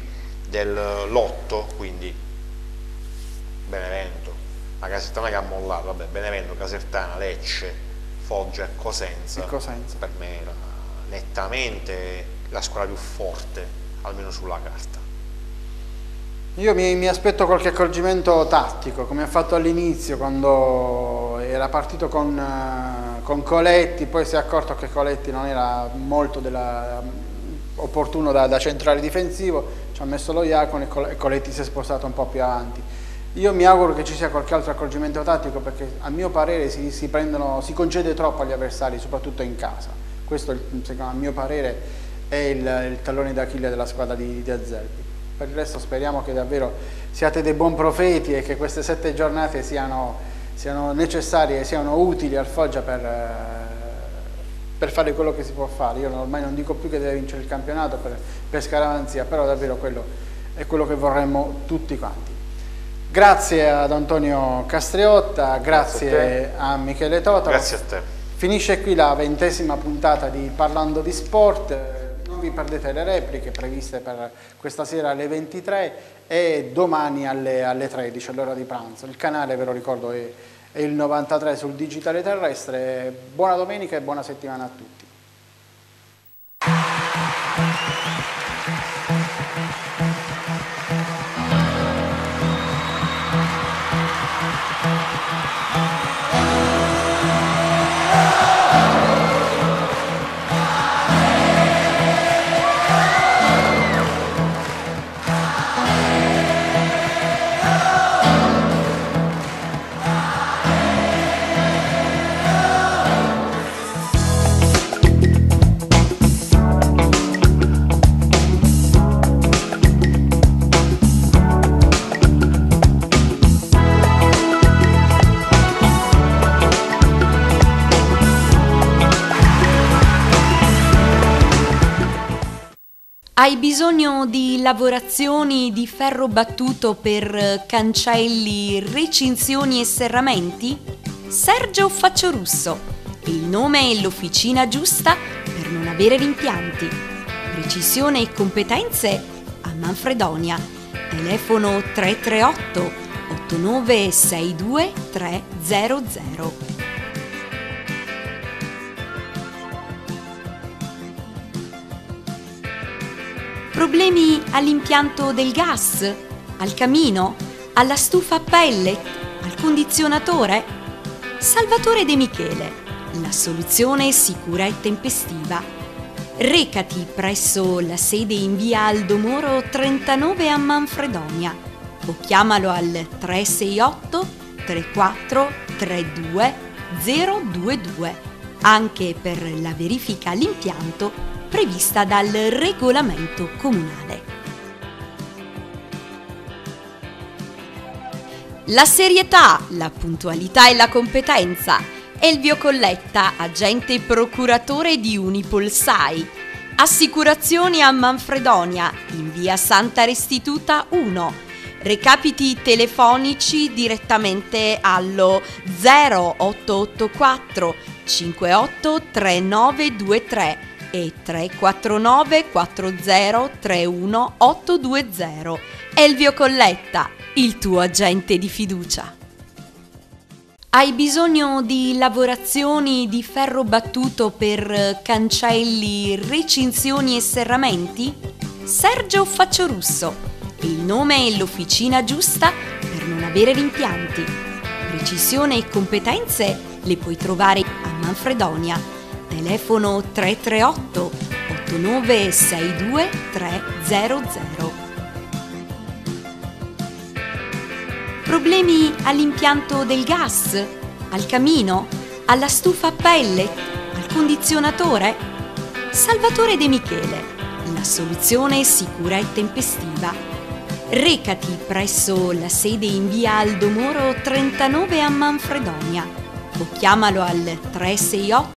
del lotto, quindi Benevento, la Casertana che ha mollato, vabbè, Benevento, Casertana, Lecce, Foggia e Cosenza, per me era nettamente la squadra più forte, almeno sulla carta. Io mi aspetto qualche accorgimento tattico, come ha fatto all'inizio quando era partito con Coletti, poi si è accorto che Coletti non era molto opportuno da centrale difensivo, ci ha messo lo Iacone e Coletti si è spostato un po' più avanti. Io mi auguro che ci sia qualche altro accorgimento tattico, perché a mio parere si concede troppo agli avversari, soprattutto in casa. Questo, a mio parere, è il tallone d'Achille della squadra di Azzerbi. Per il resto speriamo che davvero siate dei buon profeti e che queste 7 giornate siano necessarie e siano utili al Foggia per fare quello che si può fare. Io ormai non dico più che deve vincere il campionato per scaramanzia, però davvero quello è quello che vorremmo tutti quanti. Grazie ad Antonio Castriotta, grazie a Michele Totaro. Grazie a te. Finisce qui la 20ª puntata di Parlando di Sport. Non vi perdete le repliche previste per questa sera alle 23 e domani alle 13, all'ora di pranzo. Il canale, ve lo ricordo, è il 93 sul digitale terrestre. Buona domenica e buona settimana a tutti. Hai bisogno di lavorazioni di ferro battuto per cancelli, recinzioni e serramenti? Sergio Faciorusso, il nome e l'officina giusta per non avere rimpianti. Precisione e competenze a Manfredonia. Telefono 338 8962 300. Problemi all'impianto del gas, al camino, alla stufa a pellet, al condizionatore? Salvatore De Michele, la soluzione sicura e tempestiva. Recati presso la sede in via Aldo Moro 39 a Manfredonia o chiamalo al 368 34 32 022 anche per la verifica all'impianto prevista dal regolamento comunale. La serietà, la puntualità e la competenza. Elvio Colletta, agente procuratore di Unipol SAI. Assicurazioni a Manfredonia, in via Santa Restituta 1. Recapiti telefonici direttamente allo 0884 58 3923 e 349 40 31 820. Elvio Colletta, il tuo agente di fiducia. Hai bisogno di lavorazioni di ferro battuto per cancelli, recinzioni e serramenti? Sergio Faciorusso, il nome e l'officina giusta per non avere rimpianti. Precisione e competenze le puoi trovare a Manfredonia. Telefono 338 8962 300. Problemi all'impianto del gas, al camino, alla stufa a pellet, al condizionatore? Salvatore De Michele, la soluzione sicura e tempestiva. Recati presso la sede in via Aldo Moro 39 a Manfredonia o chiamalo al 368